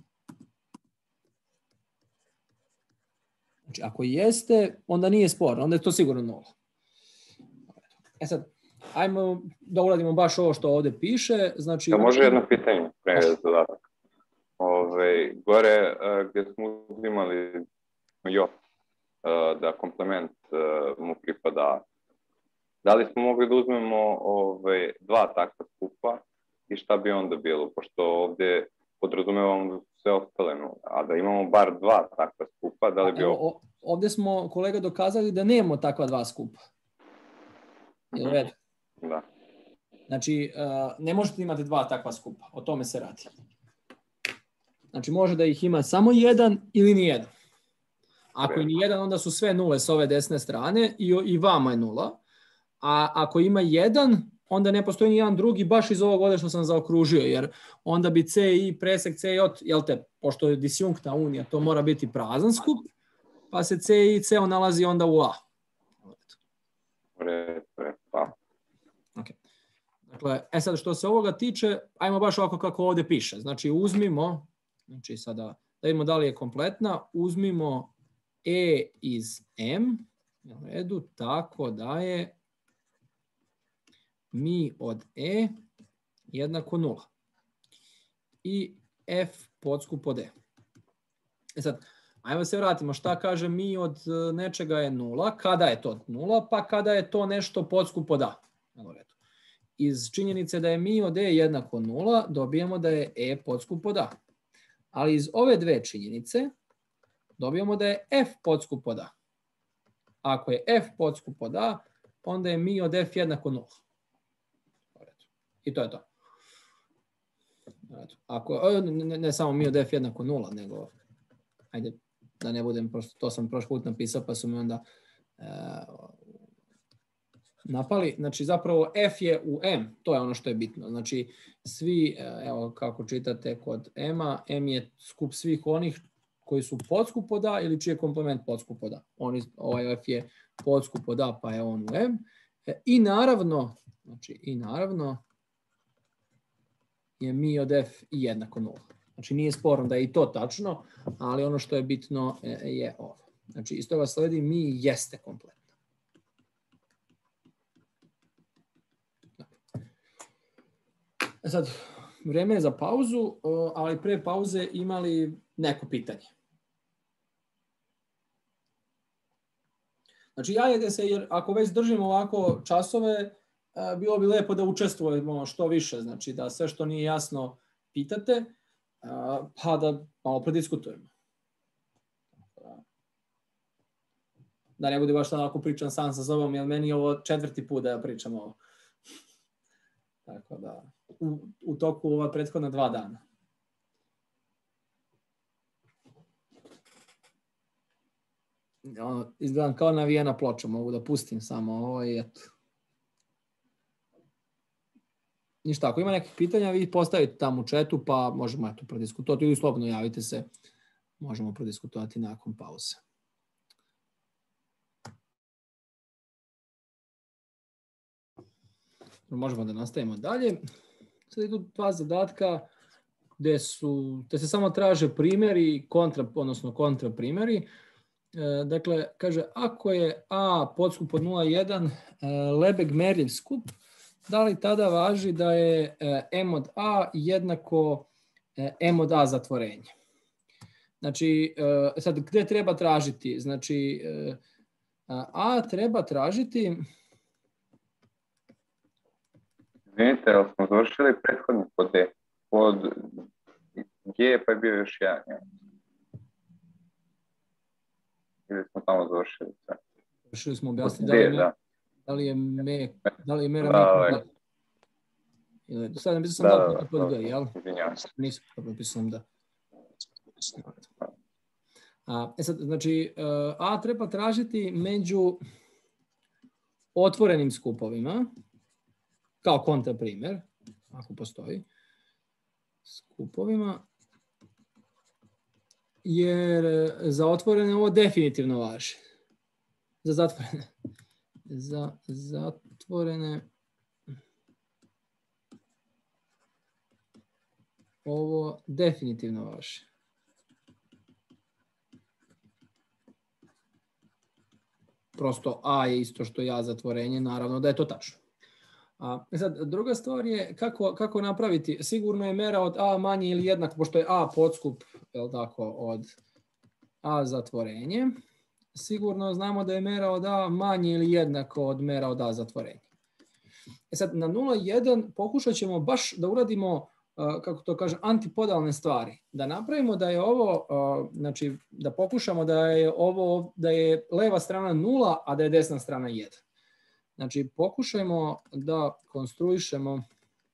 Znači ako jeste, onda nije sporno, onda je to sigurno nula. Sad, ajmo da uradimo baš ovo što ovdje piše. Znači, da može jedno pitanje pre zadatak. Gore gdje smo uzimali da komplement mu pripada, da li smo mogli da uzmemo dva takva skupa i šta bi onda bilo, pošto ovdje podrazumevamo da su sve ostale nule, a da imamo bar dva takva skupa, da li bi ovo... Ovdje smo, kolega, dokazali da nemamo takva dva skupa. Je u redu? Da. Znači, ne možete imati dva takva skupa. O tome se radi. Znači, može da ih ima samo jedan ili nijedan. Ako je nijedan, onda su sve nule s ove desne strane i vama je nula. A ako ima jedan, onda ne postoji ni jedan drugi baš iz ovog ovdje što sam zaokružio, jer onda bi C i presek C i J, jel te, pošto je disjunktna unija, to mora biti prazan skup, pa se C i C nalazi onda u A. Okay. Dakle, sad što se ovoga tiče, ajmo baš ovako kako ovdje piše. Znači uzmimo, znači sada da vidimo da li je kompletna, uzmimo E iz M, u redu, tako da je mi od E jednako 0. I F podskup od E. Sad, ajmo se vratimo, šta kaže mi od nečega je 0, kada je to 0, pa kada je to nešto podskup od A. Iz činjenice da je mi od E jednako 0, dobijamo da je E podskup od A. Ali iz ove dve činjenice dobijamo da je F podskup od A. Ako je F podskup od A, onda je mi od F jednako 0. I to je to. Ako, ne samo mi od F jednako 0, nego, ajde, da ne budem, to sam prošli put napisao, pa su mi onda napali. Znači, zapravo F je u M, to je ono što je bitno. Znači, svi, evo kako čitate kod M-a, M je skup svih onih koji su podskup od A ili čiji je komplement podskup od A. Ovaj F je podskup od A, pa je on u M. I naravno, je mi od F jednako 0. Znači nije sporno da je i to tačno, ali ono što je bitno je ovo. Znači iz toga sledi mi jeste kompletno. Sad, vrijeme je za pauzu, ali pre pauze imali neko pitanje. Znači javite se, jer ako već držimo ovako časove, bilo bi lijepo da učestvujemo što više, znači da sve što nije jasno pitate, pa da malo prediskutujemo. Da ne bude baš tako pričam sam sa sobom, jer meni je ovo 4. put da ja pričam ovo. Tako da, u toku ova prethodna 2 dana. Izgledam kao navijena ploča, mogu da pustim samo ovo i eto. Ništa, ako ima nekih pitanja, vi postavite tamo u chatu, pa možemo eto prodiskutovati ili slobodno javite se, možemo prodiskutovati nakon pauze. Možemo da nastavimo dalje. Sad idu 2 zadatka gde se samo traže primjeri, odnosno kontra primjeri. Dakle, kaže, ako je A podskup od 0,1 Lebesgue-Merrill skup, da li tada važi da je M od A jednako M od A zatvorenje? Znači, sad gde treba tražiti? Znači, A treba tražiti... Vidite, ali smo završili prethodni pod D. Pod G pa je bio još jedan. Ili smo tamo završili sve? Završili smo objasniti da li je mera da. Do sada napisao sam da pod G, jel? Nisam napisao sam da. Sad, znači, A treba tražiti među otvorenim skupovima, kao kontraprimjer, ako postoji, skupovima, jer za otvorene ovo definitivno važi. Za zatvorene. Za zatvorene ovo definitivno važi. Prosto A je isto što ja zatvorenje, naravno da je to tačno. Sad, druga stvar je kako napraviti. Sigurno je mera od A manje ili jednako, pošto je A podskup, je li tako, od A zatvorenje. Sigurno znamo da je mera od A manje ili jednako od mera od A zatvorenje. Sad, na 0,1 pokušat ćemo baš da uradimo, kako to kažem, antipodalne stvari. Da napravimo da je ovo, znači da pokušamo da je leva strana 0, a da je desna strana 1. Znači, pokušajmo da konstruišemo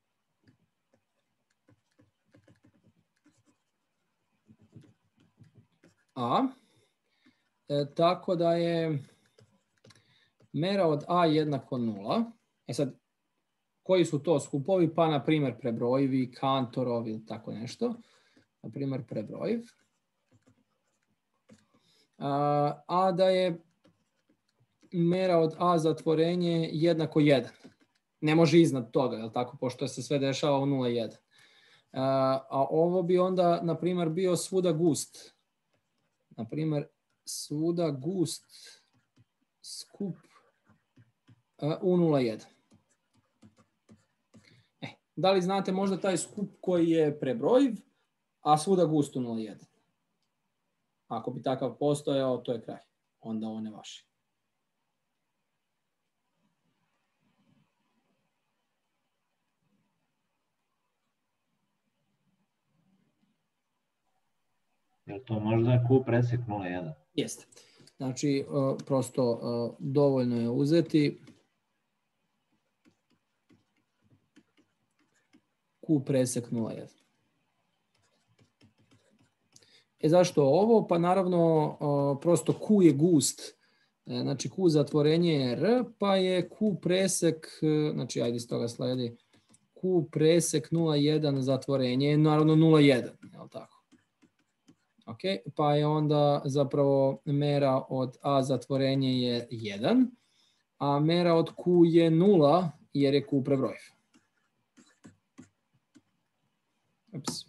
A, tako da je mera od A jednako 0. Sad, koji su to skupovi? Pa, na primjer, prebrojivi, Kantorovi ili tako nešto. Na primjer, prebrojiv. A da je mera od A zatvorenje jednako 1. Ne može iznad toga, je li tako, pošto se sve dešava u 0,1. A ovo bi onda, na primjer, bio svuda gust. Na primjer, svuda gust skup u 0,1. Da li znate možda taj skup koji je prebrojiv, a svuda gust u 0,1? Ako bi takav postojao, to je kraj. Onda on ne važi. Je to možda Q presek 0,1? Jeste. Znači, prosto dovoljno je uzeti Q presek 0,1. Zašto ovo? Pa naravno, prosto Q je gust. Znači, Q zatvorenje je R, pa je Q presek, znači, ajde iz toga sledi, Q presek 0,1 zatvorenje je naravno 0,1, je li tako? Ok, pa je onda zapravo mera od A zatvorenje je 1, a mera od Q je 0 jer je Q prebrojiv. Ups.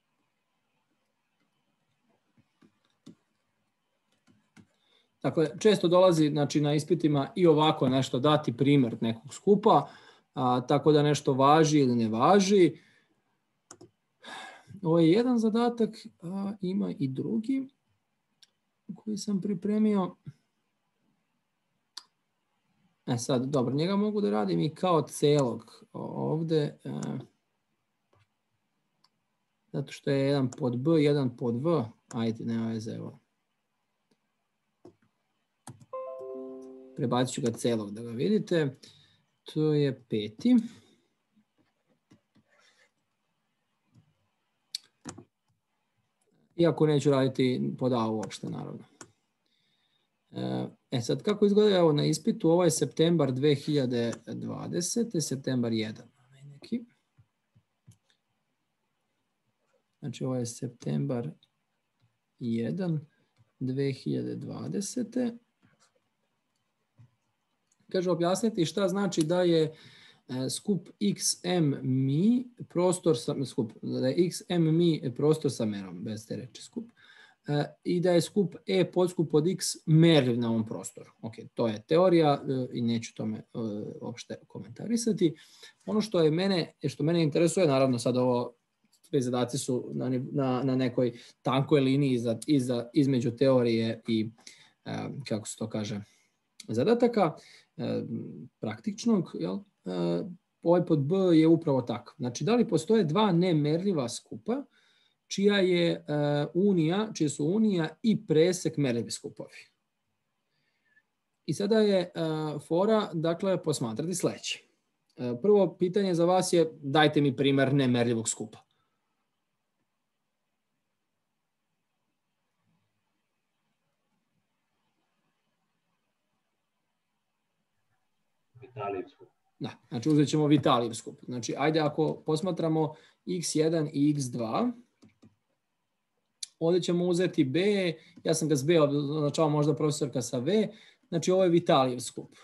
Dakle, često dolazi, znači, na ispitima i ovako nešto dati primjer nekog skupa, tako da nešto važi ili ne važi. Ovo je jedan zadatak, a ima i drugi koji sam pripremio. Sad, dobro, njega mogu da radim i kao celog ovde, zato što je jedan pod B, jedan pod V. Ajde, nema veze, evo. Prebacit ću ga celog da ga vidite. To je 5. Iako neću raditi pod A uopšte, naravno. Sad, kako izgleda ovo na ispitu? Ovo je septembar 2020. Septembar 1. Znači, ovo je septembar 1. 2020. Kaže, objasniti šta znači da je skup XM mi prostor sa skup, da je XM mi prostor sa merom, bez te reči skup, i da je skup E podskup od X merljiv na ovom prostoru. Ok, to je teorija i neću tome uopšte komentarisati. Ono što mene interesuje, naravno sad ovo, sve zadaci su na nekoj tankoj liniji između teorije i, kako se to kaže, zadataka, praktičnog, jel? Ovaj pod B je upravo takav. Znači, da li postoje dva nemerljiva skupa čije su unija i presek merljivi skupovi? I sada je fora, dakle, posmatrati sledeće. Prvo pitanje za vas je, dajte mi primer nemerljivog skupa. Vitalijev skup. Da, znači uzet ćemo Vitalijev skup. Znači, ajde ako posmatramo x1 i x2, ovdje ćemo uzeti b, ja sam ga s b označao možda profesorka sa v, znači ovo je Vitalijev skup.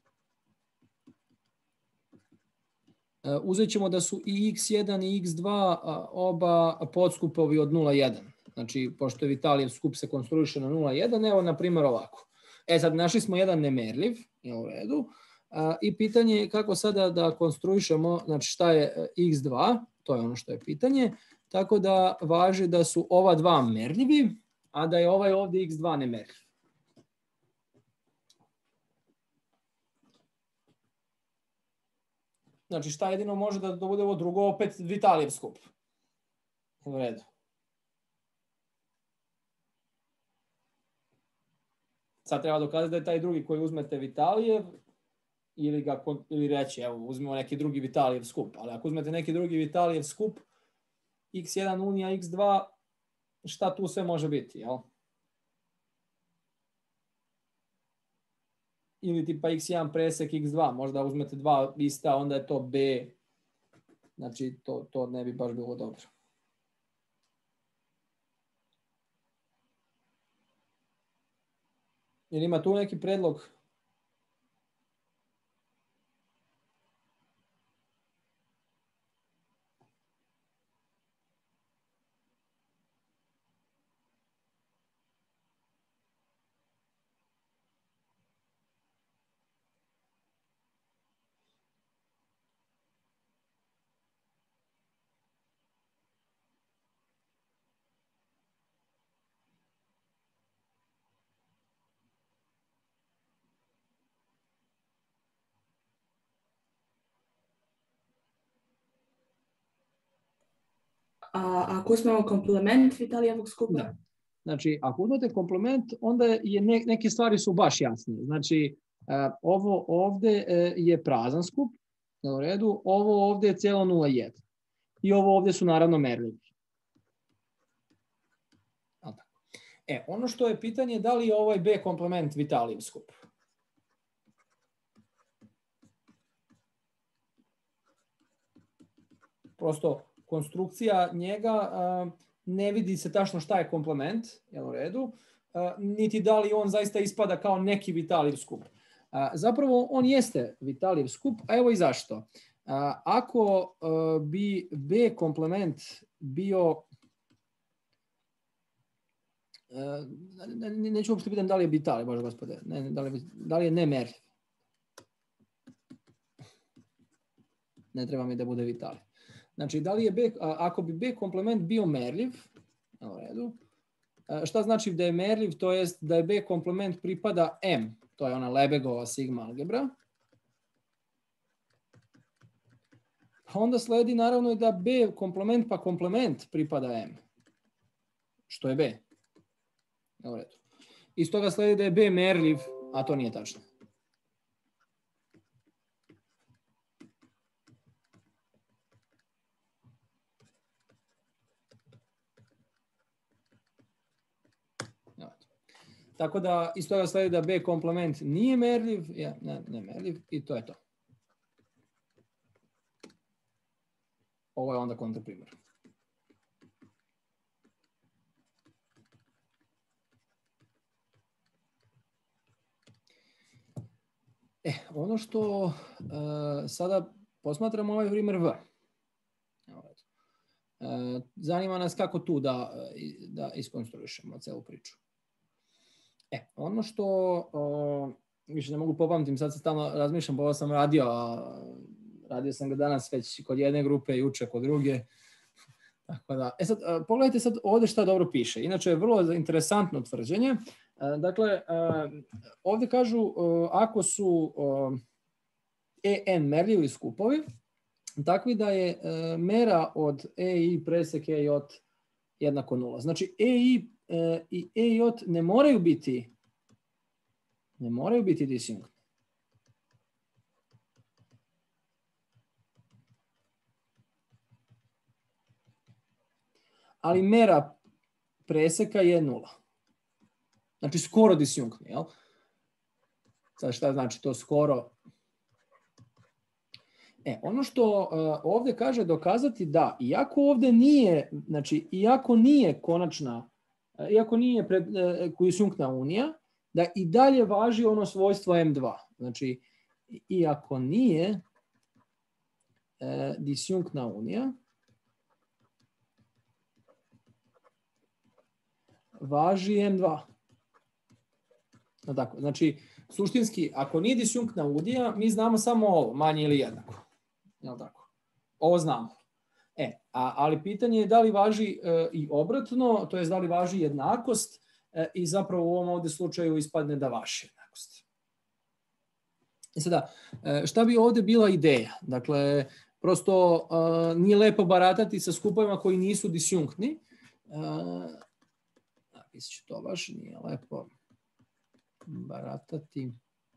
Uzet ćemo da su i x1 i x2 oba podskupovi od 0,1. Znači, pošto je Vitalijev skup se konstruiše na 0,1, evo na primjer ovako. Sad našli smo jedan nemerljiv, je u redu, i pitanje je kako sada da konstruišemo, znači šta je x2, to je ono što je pitanje, tako da važi da su ova dva merljivi, a da je ovaj ovdje x2 nemerljiv. Znači šta jedino može da bude ovo drugo, opet Vitalijev skup. U redu. Sad treba dokazati da je taj drugi koji uzmete Vitalijev ili reći, evo, uzmemo neki drugi Vitalijev skup. Ali ako uzmete neki drugi Vitalijev skup, x1 unija x2, šta tu sve može biti, jel? Ili tipa x1 presek x2, možda uzmete dva ista, onda je to b. Znači, to ne bi baš bilo dobro. Jer ima tu neki predlog? A ako uzmemo komplement Vitalijevog skupa? Da. Znači, ako uzmete komplement, onda je neke stvari su baš jasne. Znači, ovo ovdje je prazan skup, u redu, ovo ovdje je cijelo 0,1. I ovo ovdje su naravno merljivi. Ono što je pitanje, da li je ovaj B komplement Vitalijev skup? Prosto, konstrukcija njega ne vidi se tačno šta je komplement, jel u redu, niti da li on zaista ispada kao neki Vitalijev skup. Zapravo on jeste Vitalijev skup, a evo i zašto. Ako bi B komplement bio, neću uopšte pitam da li je Vitalijev, bože gospode, da li je nemerljiv. Ne treba mi da bude Vitalijev. Znači, da li je B, ako bi B komplement bio merljiv, u redu, šta znači da je merljiv, to jest da je B komplement pripada M, to je ona Lebegova sigma algebra. Onda sledi naravno da B komplement pa komplement pripada M, što je B. U redu. Iz toga sledi da je B merljiv, a to nije tačno. Tako da iz toga sledi da B komplement nije merljiv, ne merljiv, i to je to. Ovo je onda kontraprimjer. Ono što sada posmatramo ovaj primjer V. Zanima nas kako tu da iskonstruišemo celu priču. Ono što više ne mogu popamtim, sad se stalno razmišljam, pa ovo sam radio sam ga danas već kod jedne grupe, juče kod druge. Tako da, sad, pogledajte sad ovdje šta dobro piše. Inače je vrlo interesantno tvrđenje. Dakle, ovdje kažu ako su EN merljivi skupovi, takvi da je mera od EI presek EJ jednako 0. Znači, EI i EJ ne moraju biti disjunktni. Ali mera preseka je 0. Znači skoro disjunktni, jel? Sad šta znači to skoro? Ono što ovdje kaže dokazati da, iako ovdje nije, znači, iako nije konačna, iako nije disjunktna unija, da i dalje važi ono svojstvo M2. Znači, iako nije disjunktna unija, važi M2. Tako, znači, suštinski, ako nije disjunktna unija, mi znamo samo ovo, manje ili jednako. Jel tako? Ovo znamo. Ali pitanje je da li važi i obratno, to je da li važi jednakost i zapravo u ovom ovdje slučaju ispadne da važi jednakost. I sada, šta bi ovdje bila ideja? Dakle, prosto nije lepo baratati sa skupovima koji nisu disjunktni. Napisat ću to baš, nije lepo baratati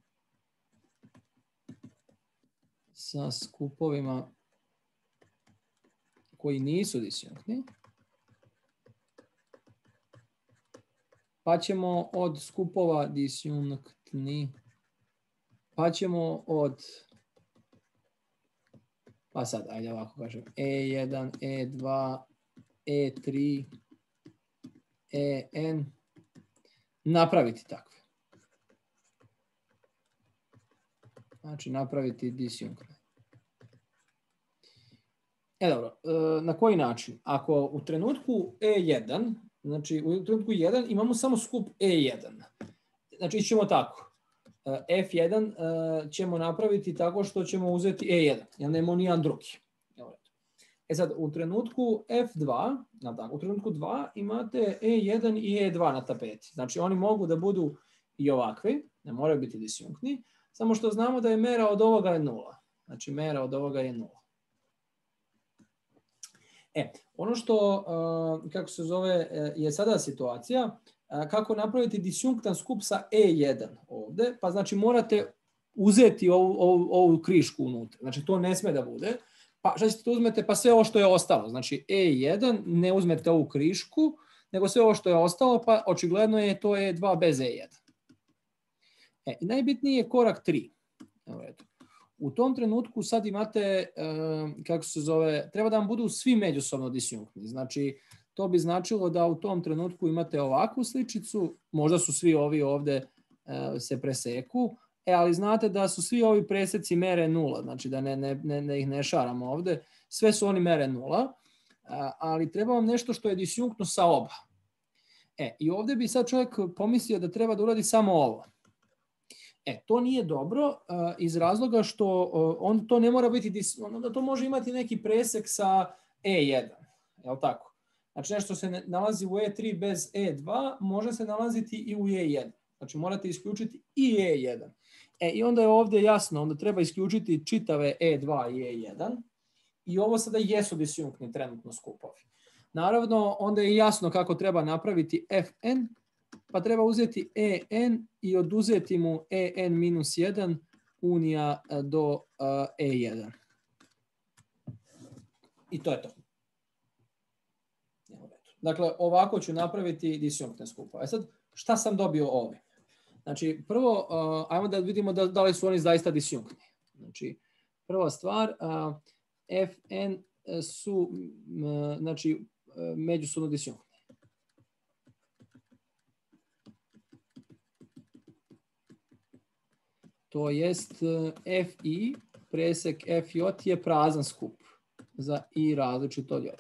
sa skupovima koji nisu disjunktni. Pa ćemo od skupova disjunktni, pa ćemo od, pa sad, ajde ovako kažem, E1, E2, E3, EN, napraviti takve. Znači, napraviti disjunktne. Dobro, na koji način? Ako u trenutku E1, znači u trenutku 1 imamo samo skup E1. Znači, ćemo tako. F1 ćemo napraviti tako što ćemo uzeti E1, jer nema nijedan drugi. Sad, u trenutku F2, u trenutku 2 imate E1 i E2 na tapeti. Znači, oni mogu da budu i ovakvi, ne moraju biti disjunktni, samo što znamo da je mera od ovoga je 0. Znači, mera od ovoga je 0. Ono što, kako se zove, je sada situacija, kako napraviti disjunktan skup sa E1 ovdje, pa znači morate uzeti ovu krišku unutra. Znači, to ne sme da bude. Pa šta ćete uzmete? Pa sve ovo što je ostalo. Znači, E1 ne uzmete ovu krišku, nego sve ovo što je ostalo, pa očigledno je to E2 bez E1. I najbitniji je korak 3. U tom trenutku sad imate, kako se zove, treba da vam budu svi međusobno disjunktni. Znači, to bi značilo da u tom trenutku imate ovakvu sličicu, možda su svi ovi ovdje se preseku, ali znate da su svi ovi preseci mere 0, znači da ne ih ne šaramo ovdje, sve su oni mere 0, ali treba vam nešto što je disjunktno sa oba. I ovdje bi sad čovjek pomislio da treba da uradi samo ovo. To nije dobro iz razloga što on to ne mora biti, onda to može imati neki presek sa E1, jel tako? Znači nešto se nalazi u E3 bez E2, može se nalaziti i u E1. Znači morate isključiti i E1. I onda je ovdje jasno, onda treba isključiti čitave E2 i E1 i ovo sada jesu disjunktni trenutno skupovi. Naravno, onda je jasno kako treba napraviti Fn, pa treba uzeti En i oduzeti mu En minus 1 unija do E1. I to je to. Dakle, ovako ću napraviti disjunktne skupove. Sad, šta sam dobio ovim? Znači, prvo, ajmo da vidimo da li su oni zaista disjunktni. Znači, prva stvar, Fn su znači, međusobno disjunktni. To jest Fi presek Fj je prazan skup za i različito od J.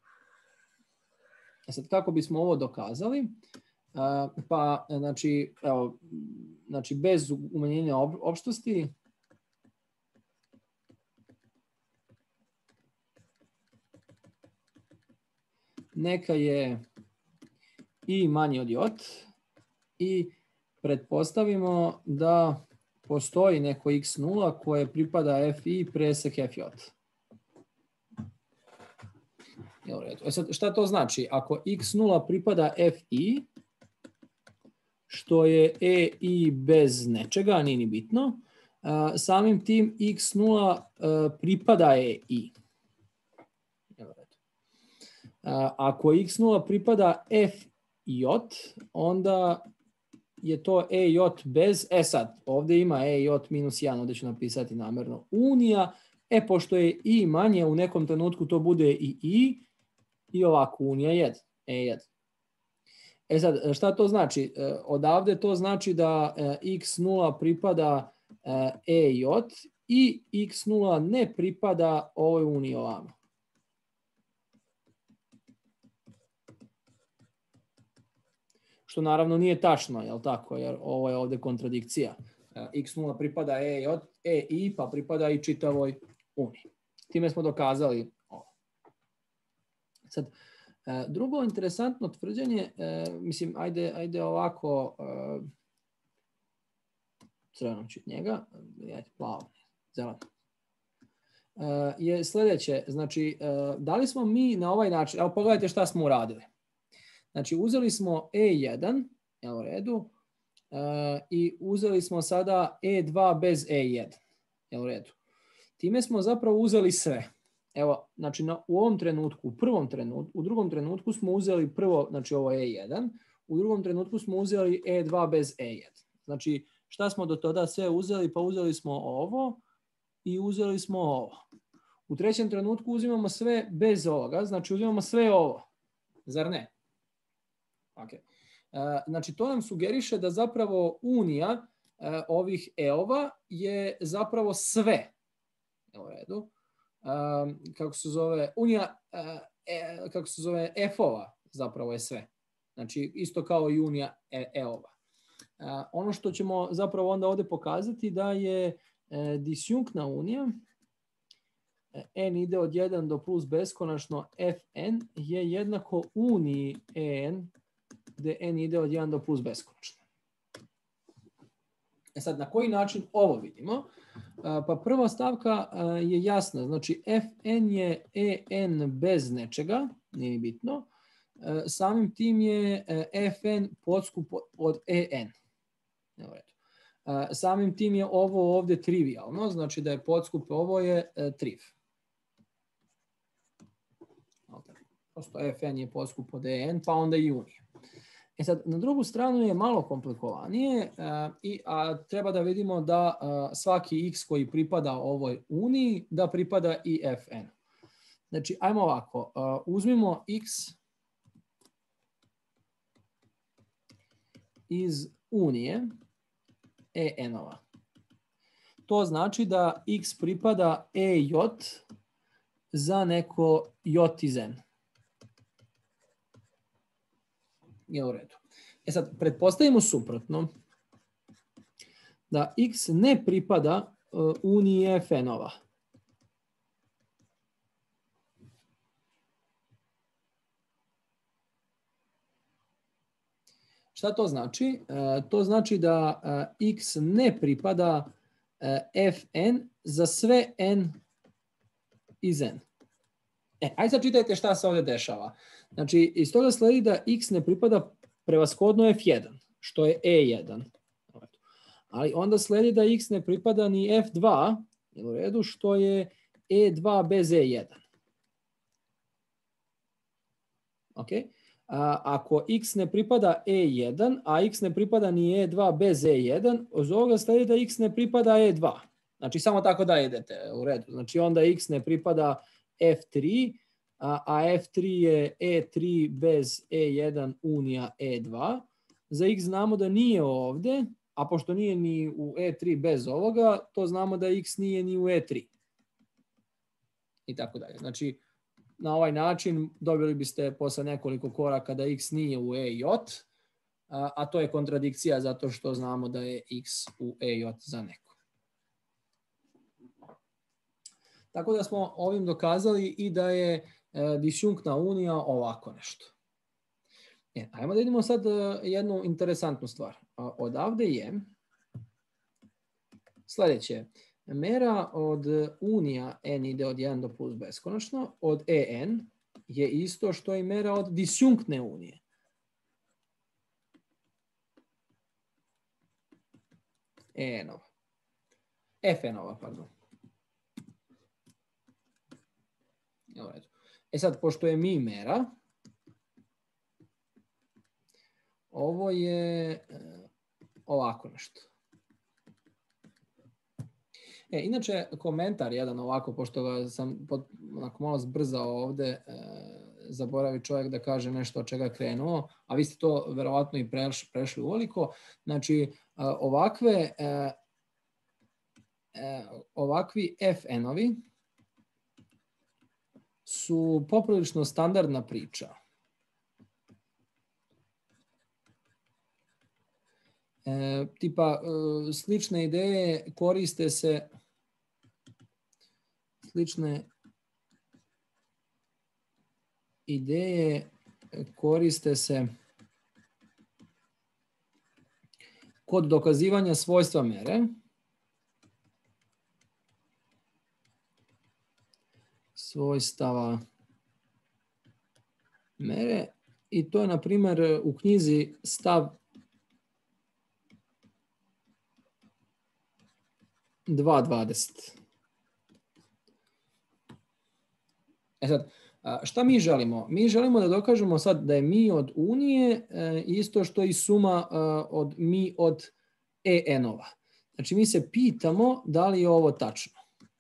Sad, kako bismo ovo dokazali? Pa, znači, evo, znači bez umanjenja opštosti, neka je i manji od J i pretpostavimo da postoji neko x0 koje pripada Fi presek Fj. Sad, šta to znači? Ako x0 pripada Fi, što je i bez nečega, nije ni bitno, samim tim x0 pripada i. Ako x0 pripada Fj, onda je to Ej bez, sad, ovdje ima Ej minus 1, ovdje ću napisati namjerno, unija Pošto je i manje, u nekom trenutku to bude i ovako unija 1, E1. Sad, šta to znači? Odavde to znači da x0 pripada EJ i x0 ne pripada ovoj uniji ovamo. Što naravno nije tačno, jel tako? Jer ovo je ovdje kontradikcija. X0 pripada EI, pa pripada i čitavoj uniji. Time smo dokazali ovo. Sad, drugo interesantno tvrđenje, mislim, ajde ovako, crvenom ću njega, plavo, zeleno, je sljedeće. Znači, da li smo mi na ovaj način, evo pogledajte šta smo uradili. Znači, uzeli smo E1, evo u redu, i uzeli smo sada E2 bez E1, evo u redu. Time smo zapravo uzeli sve. Evo, znači u ovom trenutku, u drugom trenutku smo uzeli prvo, znači ovo E1, u drugom trenutku smo uzeli E2 bez E1. Znači, šta smo do tada sve uzeli? Pa uzeli smo ovo i uzeli smo ovo. U trećem trenutku uzimamo sve bez ovoga, znači uzimamo sve ovo. Zar ne? Okay. Znači, to nam sugeriše da zapravo unija ovih E-ova je zapravo sve. Evo u redu. Kako se zove, unija, kako se zove, F-ova zapravo je sve. Znači, isto kao i unija E-ova. Ono što ćemo zapravo onda ovdje pokazati da je disjunktna unija, n ide od 1 do plus beskonačno Fn je jednako uniji En, gdje n ide od 1 do plus beskonačno. Sad, na koji način ovo vidimo? Pa prva stavka je jasna. Znači, Fn je En bez nečega, nije bitno. Samim tim je Fn podskup od En. Samim tim je ovo ovdje trivialno, znači da je podskup, ovo je triv. Prosto Fn je podskup od En, pa onda i unije. Sad, na drugu stranu je malo komplikovanije, a treba da vidimo da svaki x koji pripada ovoj uniji, da pripada i Fn. Znači, ajmo ovako, uzmimo x iz unije En-ova. To znači da x pripada EJ za neko J iz N. Je u redu. Sad, pretpostavimo suprotno da x ne pripada uniji Fn-ova. Šta to znači? To znači da x ne pripada Fn za sve n iz n. Ajde sad čitajte šta se ovdje dešava. Znači, iz toga sledi da x ne pripada prevashodno F1, što je E1. Ali onda sledi da x ne pripada ni F2, u redu, što je E2 bez E1. Ok? Ako x ne pripada E1, a x ne pripada ni E2 bez E1, od ovoga sledi da x ne pripada E2. Znači, samo tako da idete, u redu. Znači, onda x ne pripada F3, a F3 je E3 bez E1 unija E2. Za x znamo da nije ovdje, a pošto nije ni u E3 bez ovoga, to znamo da x nije ni u E3. I tako dalje. Znači, na ovaj način dobili biste posle nekoliko koraka da x nije u EJ, a to je kontradikcija zato što znamo da je x u EJ za neko. Tako da smo ovim dokazali i da je disjunktna unija ovako nešto. Ajmo da vidimo sad jednu interesantnu stvar. Odavde je sljedeće. Mera od unija n ide od 1 do plus beskonačno, od En je isto što i mera od disjunktne unije. En-ova. Fn-ova, pardon. Sad, pošto je mi mera, ovo je ovako nešto. Inače, komentar jedan ovako, pošto ga sam onako malo zbrzao ovde, zaboravi čovjek da kaže nešto od čega je krenuo, a vi ste to verovatno i prešli uveliko. Znači, ovakvi FN-ovi su poprilično standardna priča. Tipa, slične ideje koriste se kod dokazivanja svojstva mere. Svojstava mere i to je, na primjer, u knjizi stav 2.20. Sad, šta mi želimo? Mi želimo da dokažemo sad da je mi od Unije isto što i suma od mi od EN-ova. Znači, mi se pitamo da li je ovo tačno.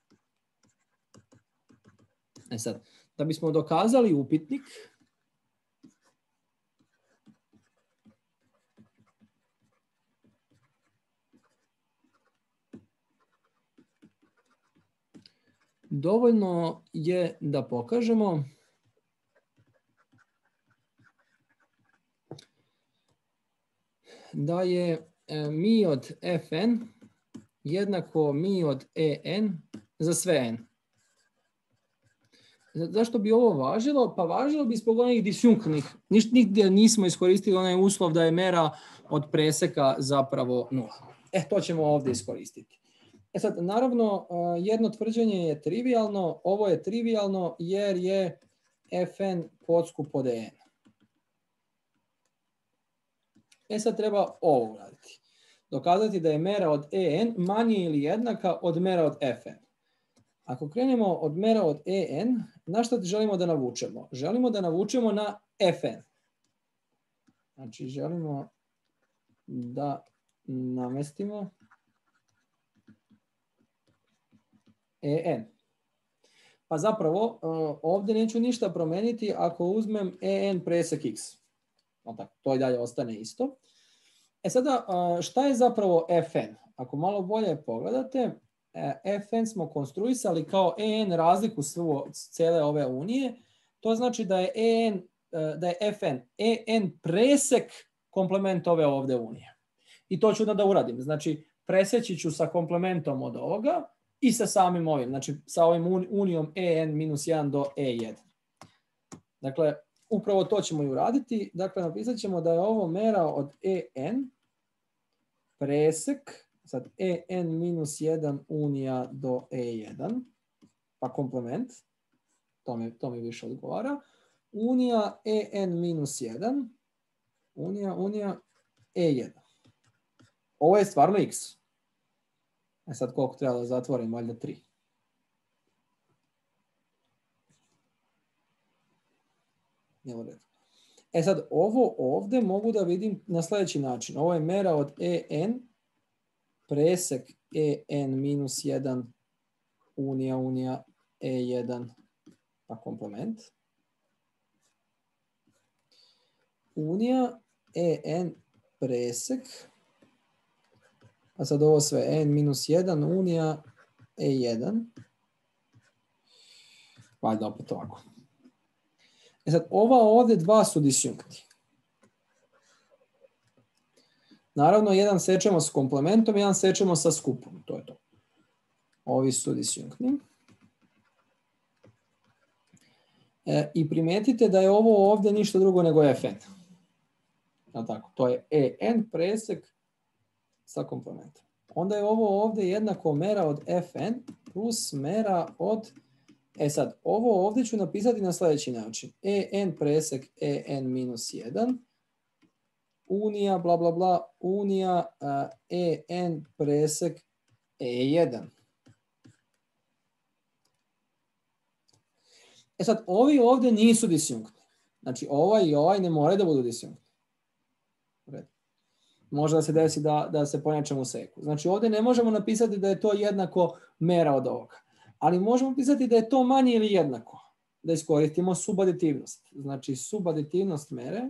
Sad, da bismo dokazali upitnik, dovoljno je da pokažemo da je mi od Fn jednako mi od En za sve n. Zašto bi ovo važilo? Pa važilo bi zbog onih disjunktnih. Nigdje nismo iskoristili onaj uslov da je mera od preseka zapravo 0. To ćemo ovdje iskoristiti. Sad, naravno, jedno tvrđenje je trivialno. Ovo je trivialno jer je Fn kocku pod En. Sad treba ovo uraditi. Dokazati da je mera od En manje ili jednaka od mera od Fn. Ako krenemo od mera od En, na što želimo da navučemo? Želimo da navučemo na Fn. Znači, želimo da namestimo En. Pa zapravo, ovdje neću ništa promeniti ako uzmem En presek x. To i dalje ostane isto. Sada, šta je zapravo Fn? Ako malo bolje pogledate, Fn smo konstruisali kao En razliku cijele ove unije. To znači da je Fn En presek komplement ove ovdje unije. I to ću da uradim. Znači, preseći ću sa komplementom od ovoga i sa samim ovim. Znači, sa ovim unijom En-1 do E1. Dakle, upravo to ćemo i uraditi. Dakle, napisat ćemo da je ovo mera od En presek, sad En-1 unija do E1, pa komplement, to mi više odgovara, unija En-1, unija E1. Ovo je stvarno x. Sad koliko treba da zatvorim, valjda 3. Sad ovo ovdje mogu da vidim na sljedeći način. Ovo je mera od En presek En-1 unija E1 pa komplement. Unija En presek, a sad ovo sve En-1 unija E1. Valjda opet ovako. Sad, ova ovdje dva su disjunkti. Naravno, jedan sečemo s komplementom, jedan sečemo sa skupom. To je to. Ovi su disjunktni. I primijetite da je ovo ovdje ništa drugo nego Fn. Tako, to je En presek sa komplementom. Onda je ovo ovdje jednako mera od Fn plus mera od... sad, ovo ovdje ću napisati na sljedeći način. En presek En-1 unija bla bla bla unija En presek E1. Sad, ovi ovdje nisu disjunktni. Znači, ovaj i ovaj ne moraju da budu disjunktni. Može da se desi da se po nečemu seku. Znači ovdje ne možemo napisati da je to jednako mera od ovoga. Ali možemo pisati da je to manje ili jednako. Da iskoristimo subaditivnost. Znači subaditivnost mere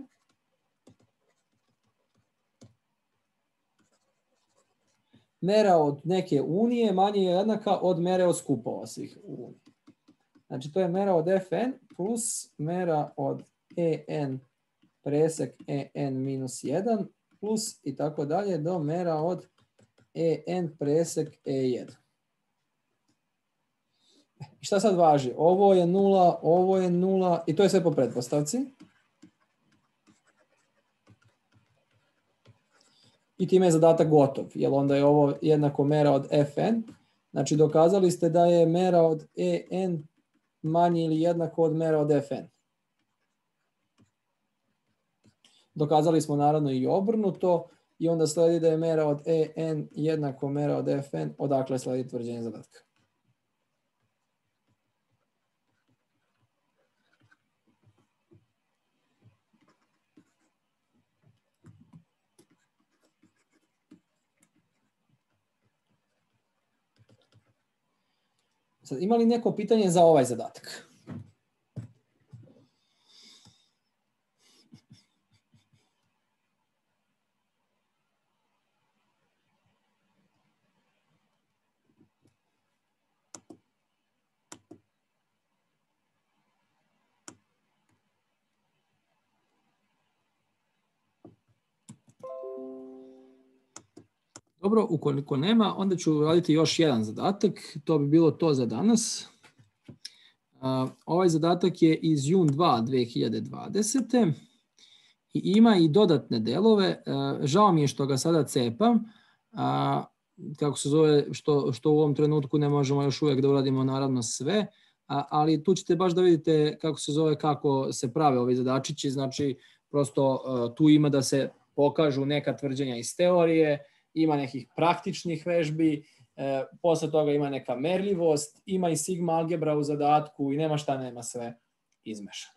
mera od neke unije manje je jednaka od mere od skupova svih u uniji. Znači to je mera od Fn plus mera od En presek En minus 1 plus i tako dalje do mera od En presek E1. I šta sad važi? Ovo je 0 i to je sve po pretpostavci. I time je zadatak gotov, jer onda je ovo jednako mera od Fn. Znači dokazali ste da je mera od En manje ili jednako od mera od Fn. Dokazali smo naravno i obrnuto i onda slijedi da je mera od En jednako mera od Fn, odakle slijedi tvrđenje zadatka. Sad, ima li neko pitanje za ovaj zadatak? Dobro, ukoliko nema, onda ću raditi još jedan zadatak. To bi bilo to za danas. Ovaj zadatak je iz jun 2 2020. I ima i dodatne delove. Žao mi je što ga sada cepam. Kako se zove, što u ovom trenutku ne možemo još uvijek da uradimo naravno sve. Ali tu ćete baš da vidite kako se zove, kako se prave ovi zadačići. Znači, prosto tu ima da se pokažu neka tvrđenja iz teorije, ima nekih praktičnih vežbi, posle toga ima neka merljivost, ima i sigma algebra u zadatku i nema šta, nema sve izmešano.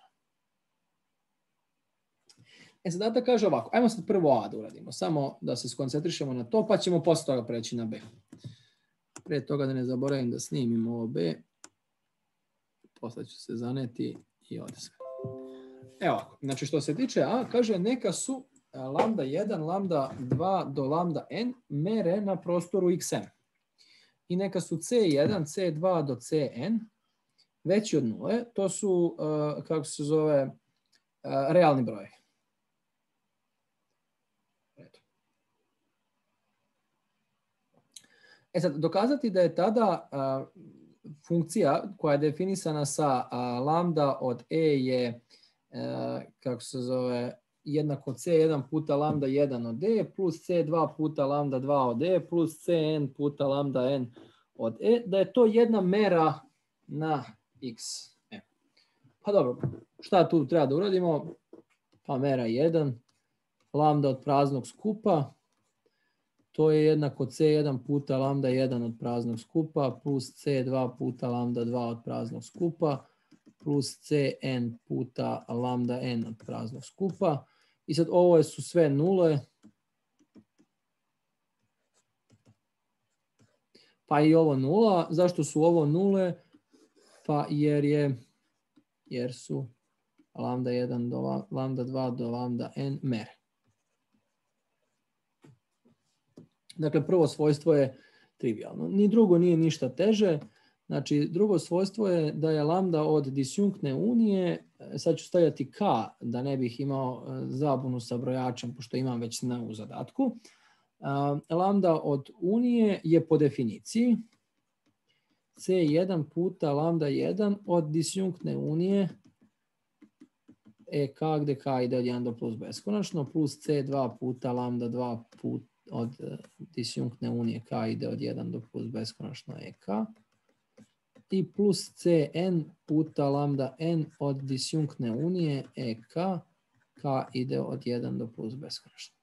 Zadatak kaže ovako, ajmo sad prvo A da uradimo, samo da se skoncentrišemo na to, pa ćemo posle toga preći na B. Prije toga da ne zaboravim da snimim ovo B, posle ću se zaneti i ovdje sve. Evo ovako, znači što se tiče A, kaže neka su lambda 1, lambda 2 do lambda n mere na prostoru xm. I neka su c1, c2 do cn veći od 0. To su, kako se zove, realni brojevi. Sad, dokazati da je tada funkcija koja je definisana sa lambda od e je, kako se zove, jednako c1 puta lambda 1 od e plus c2 puta lambda 2 od e plus cn puta lambda n od e, da je to jedna mera na x. Pa dobro, šta tu treba da uradimo? Pa mera 1, lambda od praznog skupa, to je jednako c1 puta lambda 1 od praznog skupa plus c2 puta lambda 2 od praznog skupa plus cn puta lambda n od praznog skupa. I sad ovo su sve nule. Pa i ovo nula. Zašto su ovo nule? Pa jer su lambda 1 do lambda 2 do lambda n mere. Dakle, prvo svojstvo je trivialno. Ni drugo nije ništa teže. Znači, drugo svojstvo je da je lambda od disjunktne unije, sad ću stavljati k da ne bih imao zabunu sa brojačem, pošto imam već u zadatku. Lambda od unije je po definiciji c1 puta lambda 1 od disjunktne unije ek gdje k ide od 1 do plus beskonačno plus c2 puta lambda 2 puta od disjunktne unije k ide od 1 do plus beskonačno ek i plus cn puta lambda n od disjunktne unije ek k ide od 1 do plus beskonačno.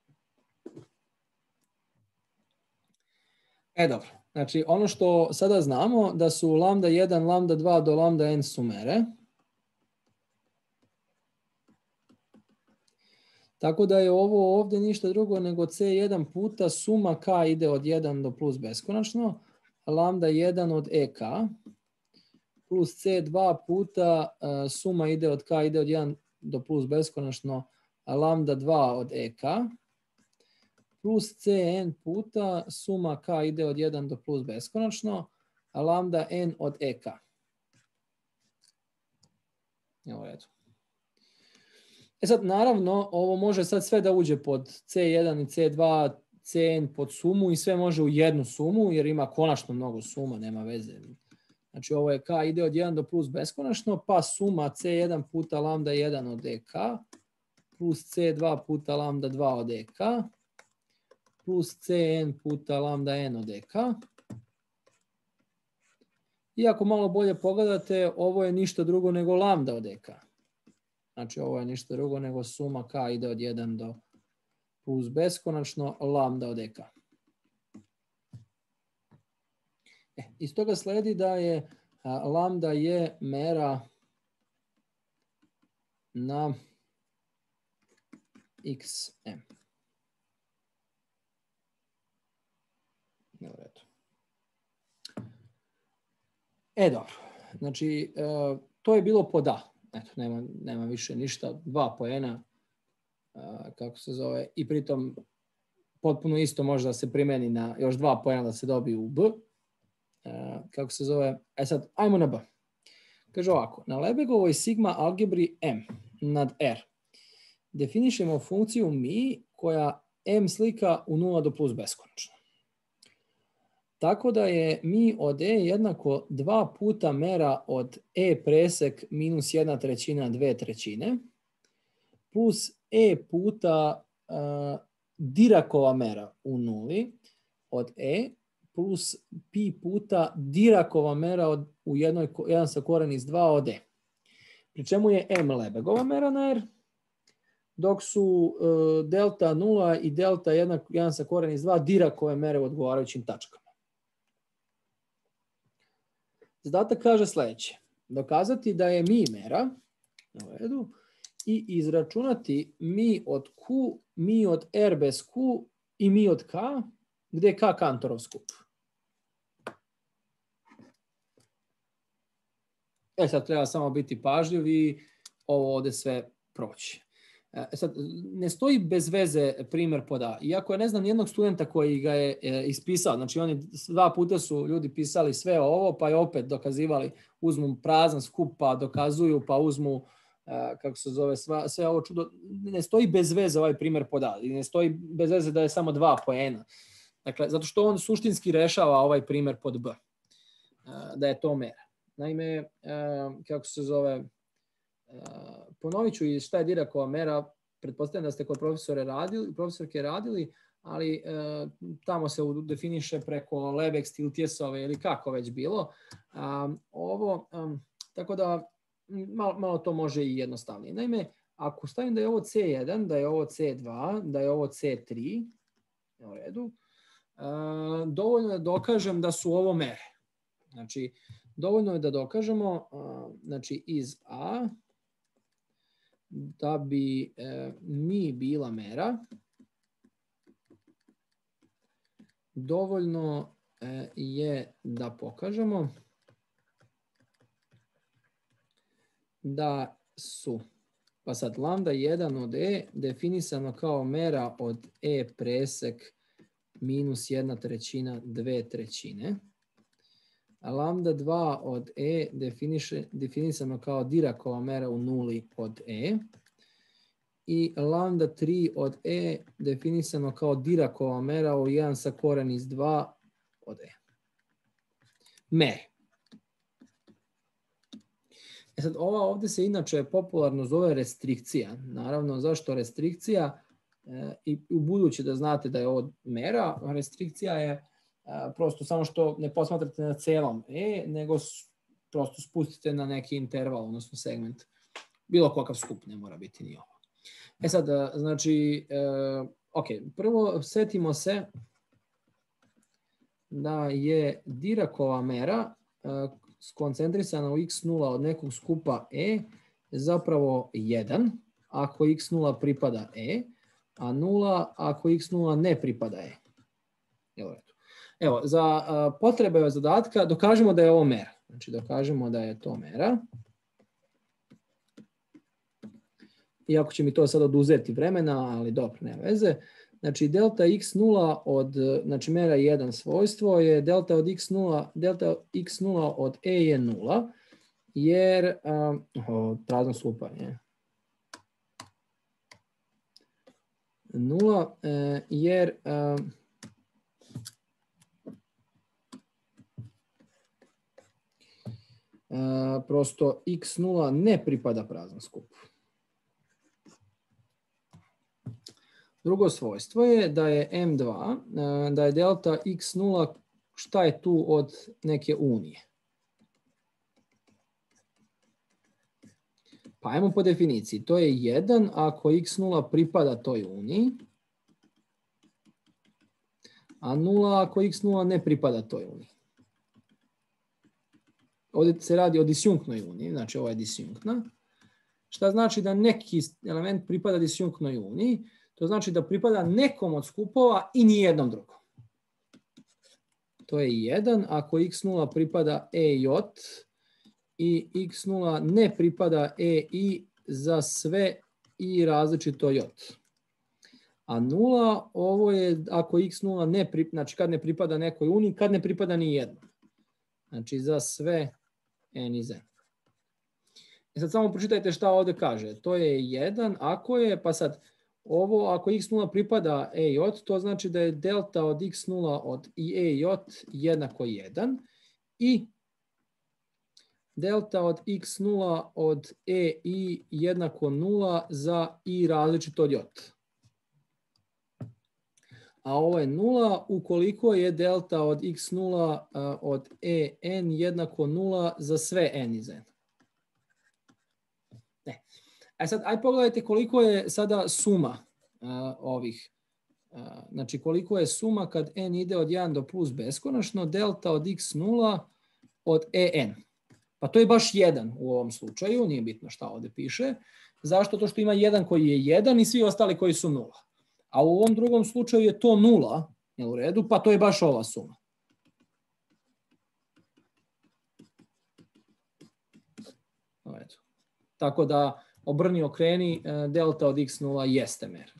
Dobro, znači ono što sada znamo da su lambda 1, lambda 2 do lambda n su mere. Tako da je ovo ovdje ništa drugo nego C1 puta suma K ide od 1 do plus beskonačno, a lambda 1 od EK, plus C2 puta suma ide od K ide od 1 do plus beskonačno, a lambda 2 od EK, plus Cn puta suma K ide od 1 do plus beskonačno, a lambda n od EK. Evo redu. Sad, naravno, ovo može sad sve da uđe pod C1 i C2, Cn pod sumu i sve može u jednu sumu, jer ima konačno mnogo suma, nema veze. Znači, ovo je K ide od 1 do plus beskonačno, pa suma C1 puta lambda 1 od EK, plus C2 puta lambda 2 od EK, plus Cn puta lambda n od EK. I ako malo bolje pogledate, ovo je ništa drugo nego lambda od EK. Znači, ovo je ništa drugo nego suma K ide od 1 do plus beskonačno lambda od EK. Iz toga sledi da je lambda je mera na xm. Dobro. Znači, to je bilo pod A. Eto, nema više ništa. 2 poena, kako se zove, i pritom potpuno isto može da se primeni na još 2 poena da se dobiju u B. Kako se zove, sad, ajmo na B. Kaže ovako, na Lebegovoj sigma algebri M nad R definišemo funkciju mi koja M slika u 0 do plus beskonačno. Tako da je mi od E jednako 2 puta mera od E presek minus 1/3 2/3 plus E puta Diracova mera u nuli od E plus pi puta Diracova mera u 1 sa koren iz 2 od E. Pri čemu je M Lebegova mera na R, dok su delta 0 i delta 1 sa koren iz 2 Diracove mere u odgovarajućim tačkama. Zadatak kaže sljedeće. Dokazati da je mi mera u redu, i izračunati mi od Q, mi od R bez Q i mi od K, gdje je K Kantorov skup. Sad treba samo biti pažljiv i ovo ovdje sve proći. Sad, ne stoji bez veze primjer pod A. Iako ja ne znam nijednog studenta koji ga je ispisao. Znači, oni 2 puta su ljudi pisali sve ovo, pa je opet dokazivali, uzmu prazan skup, pa dokazuju, pa uzmu, kako se zove, sve ovo čudo. Ne stoji bez veze ovaj primjer pod A. I ne stoji bez veze da je samo 2 poena. Dakle, zato što on suštinski rešava ovaj primjer pod B. Da je to mera. Naime, kako se zove, ponovit ću i šta je Diracova mera. Pretpostavljam da ste kod profesorke radili, ali tamo se definiše preko Lebesgue, Stiltjesove ili kako već bilo. Tako da malo to može i jednostavnije. Naime, ako stavim da je ovo C1, da je ovo C2, da je ovo C3, u redu, dovoljno je da dokažem da su ovo mere. Znači, dovoljno je da dokažemo iz A da bi mi bila mera, dovoljno je da pokažemo da su, pa sad lambda 1 od E definisano kao mera od E presek minus 1/3 2/3, a lambda 2 od E definisano kao Diracova mera u nuli od E i lambda 3 od E definisano kao Diracova mera u 1 sa koren iz 2 od E. Mere. Sad, ova ovdje se inače popularno zove restrikcija. Naravno, zašto restrikcija? I u budući da znate da je ovo mera, restrikcija je prosto samo što ne posmatrate na celom E, nego prosto spustite na neki interval, odnosno segment. Bilo kakav skup, ne mora biti ni ovo. Sad, znači, ok, prvo setimo se da je Diracova mera skoncentrisana u x0 od nekog skupa E zapravo 1, ako x0 pripada e, a 0 ako x0 ne pripada e. Evo, za potrebe zadatka dokažemo da je ovo mera. Znači, dokažemo da je to mera. Iako će mi to sad oduzeti vremena, ali dobro, nema veze. Znači, delta x0 od, znači mera 1 svojstvo je delta x0 od e je 0, jer, prazno slupanje, 0, jer prosto x0 ne pripada praznom skupu. Drugo svojstvo je da je M2, da je delta x0, šta je tu od neke unije? Pa ajmo po definiciji. To je 1 ako x0 pripada toj uniji, a 0 ako x0 ne pripada toj uniji. Ovdje se radi o disjunktnoj uniji, znači ovo je disjunktna. Šta znači da neki element pripada disjunktnoj uniji? To znači da pripada nekom od skupova i nijednom drugom. To je 1 ako x0 pripada e j i x0 ne pripada e i za sve i različito j. A 0 ovo je ako x0 ne pripada, znači kad ne pripada nekoj uniji, kad ne pripada ni jednom. Znači za sve n iz n. Sad samo pročitajte šta ovdje kaže. To je 1 ako je, pa sad ovo ako x0 pripada e j, to znači da je delta od x0 od i e j jednako 1 i delta od x0 od e i jednako 0 za i različito od j. A ovo je 0 ukoliko je delta od x0 od e n jednako 0 za sve n iz n. A sad, aj pogledajte koliko je sada suma ovih. Znači, koliko je suma kad n ide od 1 do plus beskonačno, delta od x0 od en. Pa to je baš 1 u ovom slučaju, nije bitno šta ovdje piše. Zašto? To što ima 1 koji je 1 i svi ostali koji su 0. A u ovom drugom slučaju je to 0, je u redu, pa to je baš ova suma. Tako da obrni okreni, delta od x0 jeste mera.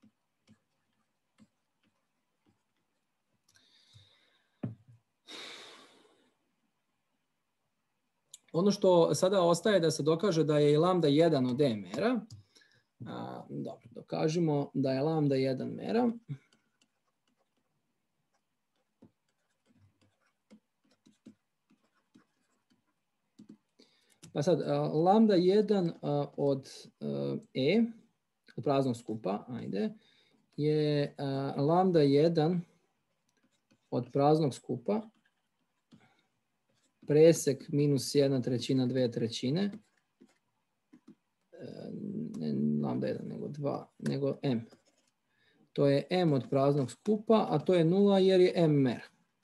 Ono što sada ostaje da se dokaže da je lambda 1 od e mera. Dobro, dokažemo da je lambda 1 mera. Pa sad, lambda 1 od e, od praznog skupa, ajde, je lambda 1 od praznog skupa presek minus 1/3, 2/3, ne lambda 1 nego 2, nego m. To je m od praznog skupa, a to je 0 jer je m mera.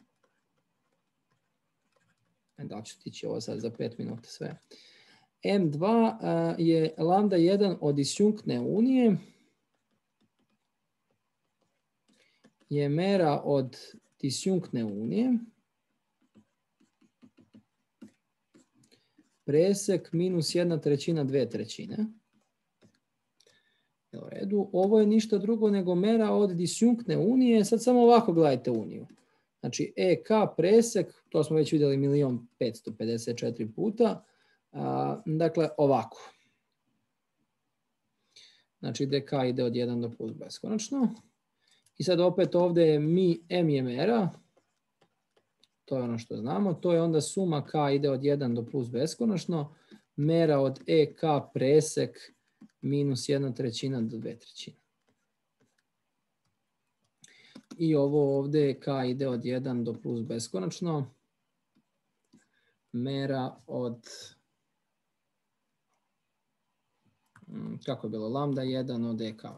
Da ću stići ovo sad za 5 minuta sve. M2 je lambda 1 od disjunktne unije. Je mera od disjunktne unije. Presek minus 1/3, 2/3. U redu. Ovo je ništa drugo nego mera od disjunktne unije. Sad samo ovako gledajte uniju. Znači, EK presek, to smo već vidjeli 1.554 puta. Dakle, ovako. Znači, dk ide od 1 do plus beskonačno. I sad opet ovdje je m je mera. To je ono što znamo. To je onda suma k ide od 1 do plus beskonačno. Mera od EK presek minus 1/3 do 2/3. I ovo ovdje k ide od 1 do plus beskonačno. Mera od, kako je bilo, lambda 1 od ek.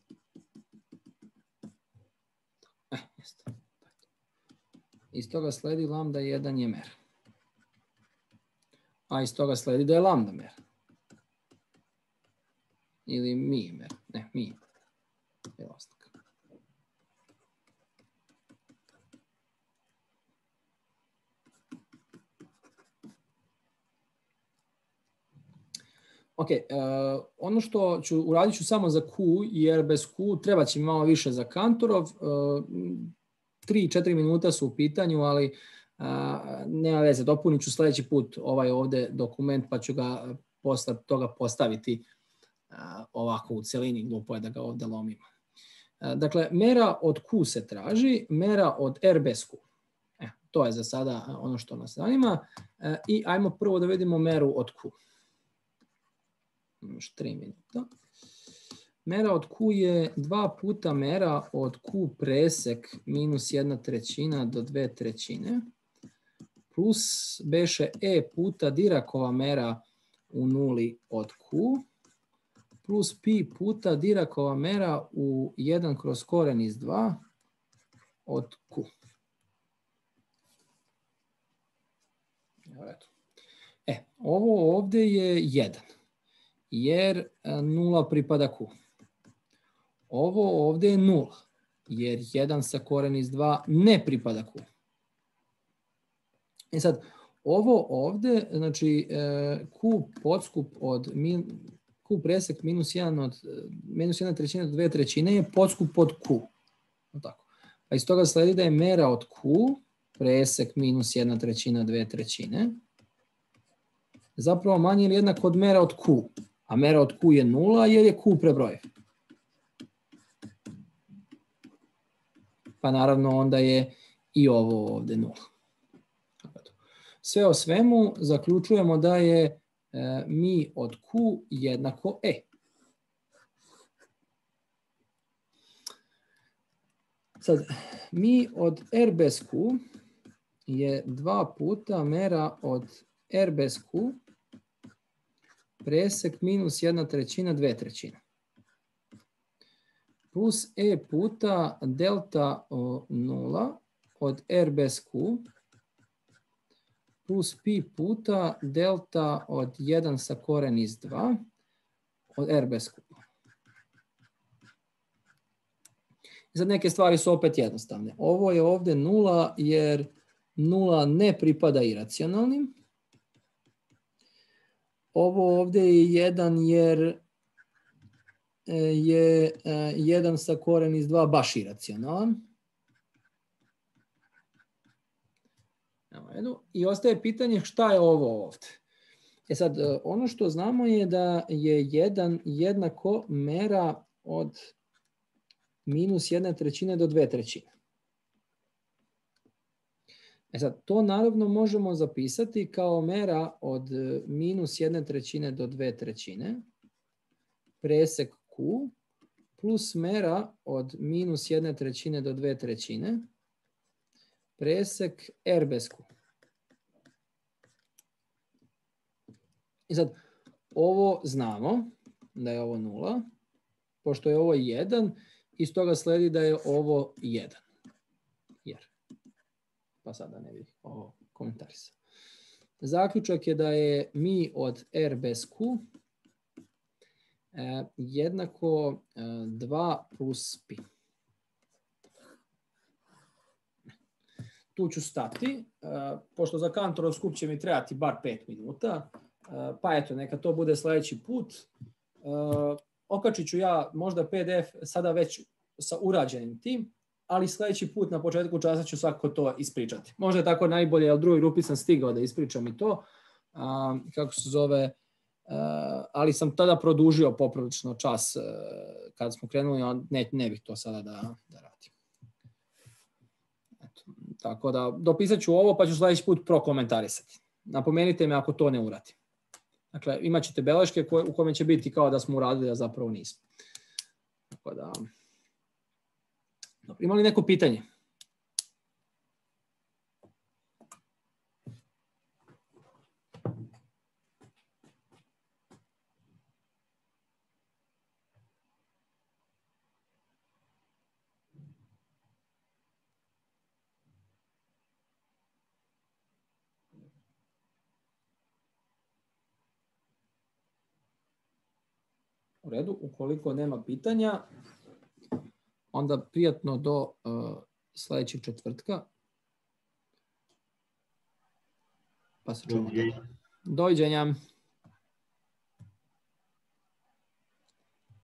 Jeste. Iz toga sledi lambda 1 je mera. A iz toga sledi da je lambda mera. ili mi, ne, mi. Elastika. Ok, ono što uradit ću samo za Q, jer bez Q treba će mi malo više za Kantorov. 3-4 minuta su u pitanju, ali nema veze, dopunit ću sljedeći put ovaj ovdje dokument, pa ću ga posle toga postaviti ovako u celini, glupo je da ga ovdje lomimo. Dakle, mera od Q se traži, mera od R bez Q. To je za sada ono što nas zanima. I ajmo prvo da vidimo meru od Q. Još 3 minuta. Mera od Q je 2 puta mera od Q presek minus 1/3 do 2/3 plus beše E puta Diracova mera u nuli od Q plus pi puta Diracova mera u 1 kroz koren iz 2 od Q. Ovo ovdje je 1, jer 0 pripada Q. Ovo ovdje je 0, jer 1 sa koren iz 2 ne pripada Q. I sad, ovo ovdje, znači Q podskup od Q presek minus 1/3 do 2/3 je podskup od Q. Tako. Pa iz toga sledi da je mera od Q presek minus 1/3 2/3 zapravo manje ili jednak od mera od Q. A mera od Q je 0 jer je Q prebrojiv. Pa naravno onda je i ovo ovdje 0. Sve o svemu zaključujemo da je mi od Q jednako E. Sad, mi od R bez Q je 2 puta mera od R bez Q presek minus 1/3 2/3 plus E puta delta 0 od R bez Q plus pi puta delta od 1 sa koren iz 2 od R bez Q. I sad neke stvari su opet jednostavne. Ovo je ovdje 0 jer 0 ne pripada iracionalnim. Ovo ovdje je 1 jer je 1 sa koren iz 2 baš iracionalan. I ostaje pitanje šta je ovo ovdje. Sad, ono što znamo je da je 1 jednako mera od minus 1/3 do 2/3. Sad, to naravno možemo zapisati kao mera od minus 1/3 do 2/3 presek Q plus mera od minus 1/3 do 2/3 presek R bez Q. I sad, ovo znamo da je ovo 0, pošto je ovo 1, iz toga sledi da je ovo 1. Jer. Pa sada ne bih ovo komentarisao. Zaključak je da je mi od R bez Q jednako 2 plus pi. Tu ću stati, pošto za Kantorov skup će mi trebati bar 5 minuta, pa eto, neka to bude sljedeći put. Okačit ću ja možda PDF sada već sa urađenim tim, ali sljedeći put na početku časa ću svakako to ispričati. Možda je tako najbolje, jer u drugoj grupi sam stigao da ispričam i to, kako se zove, ali sam tada produžio poprilično čas kada smo krenuli, a ne bih to sada da radim. Eto, tako da dopisat ću ovo pa ću sljedeći put prokomentarisati. Napomenite me ako to ne uradim. Dakle, imat ćete beleške u kome će biti kao da smo uradili, a zapravo nismo. Tako da... Dobro, ima li neko pitanje? redu. Ukoliko nema pitanja, onda prijatno do sljedećeg četvrtka. Pa se čujemo. Doviđenja.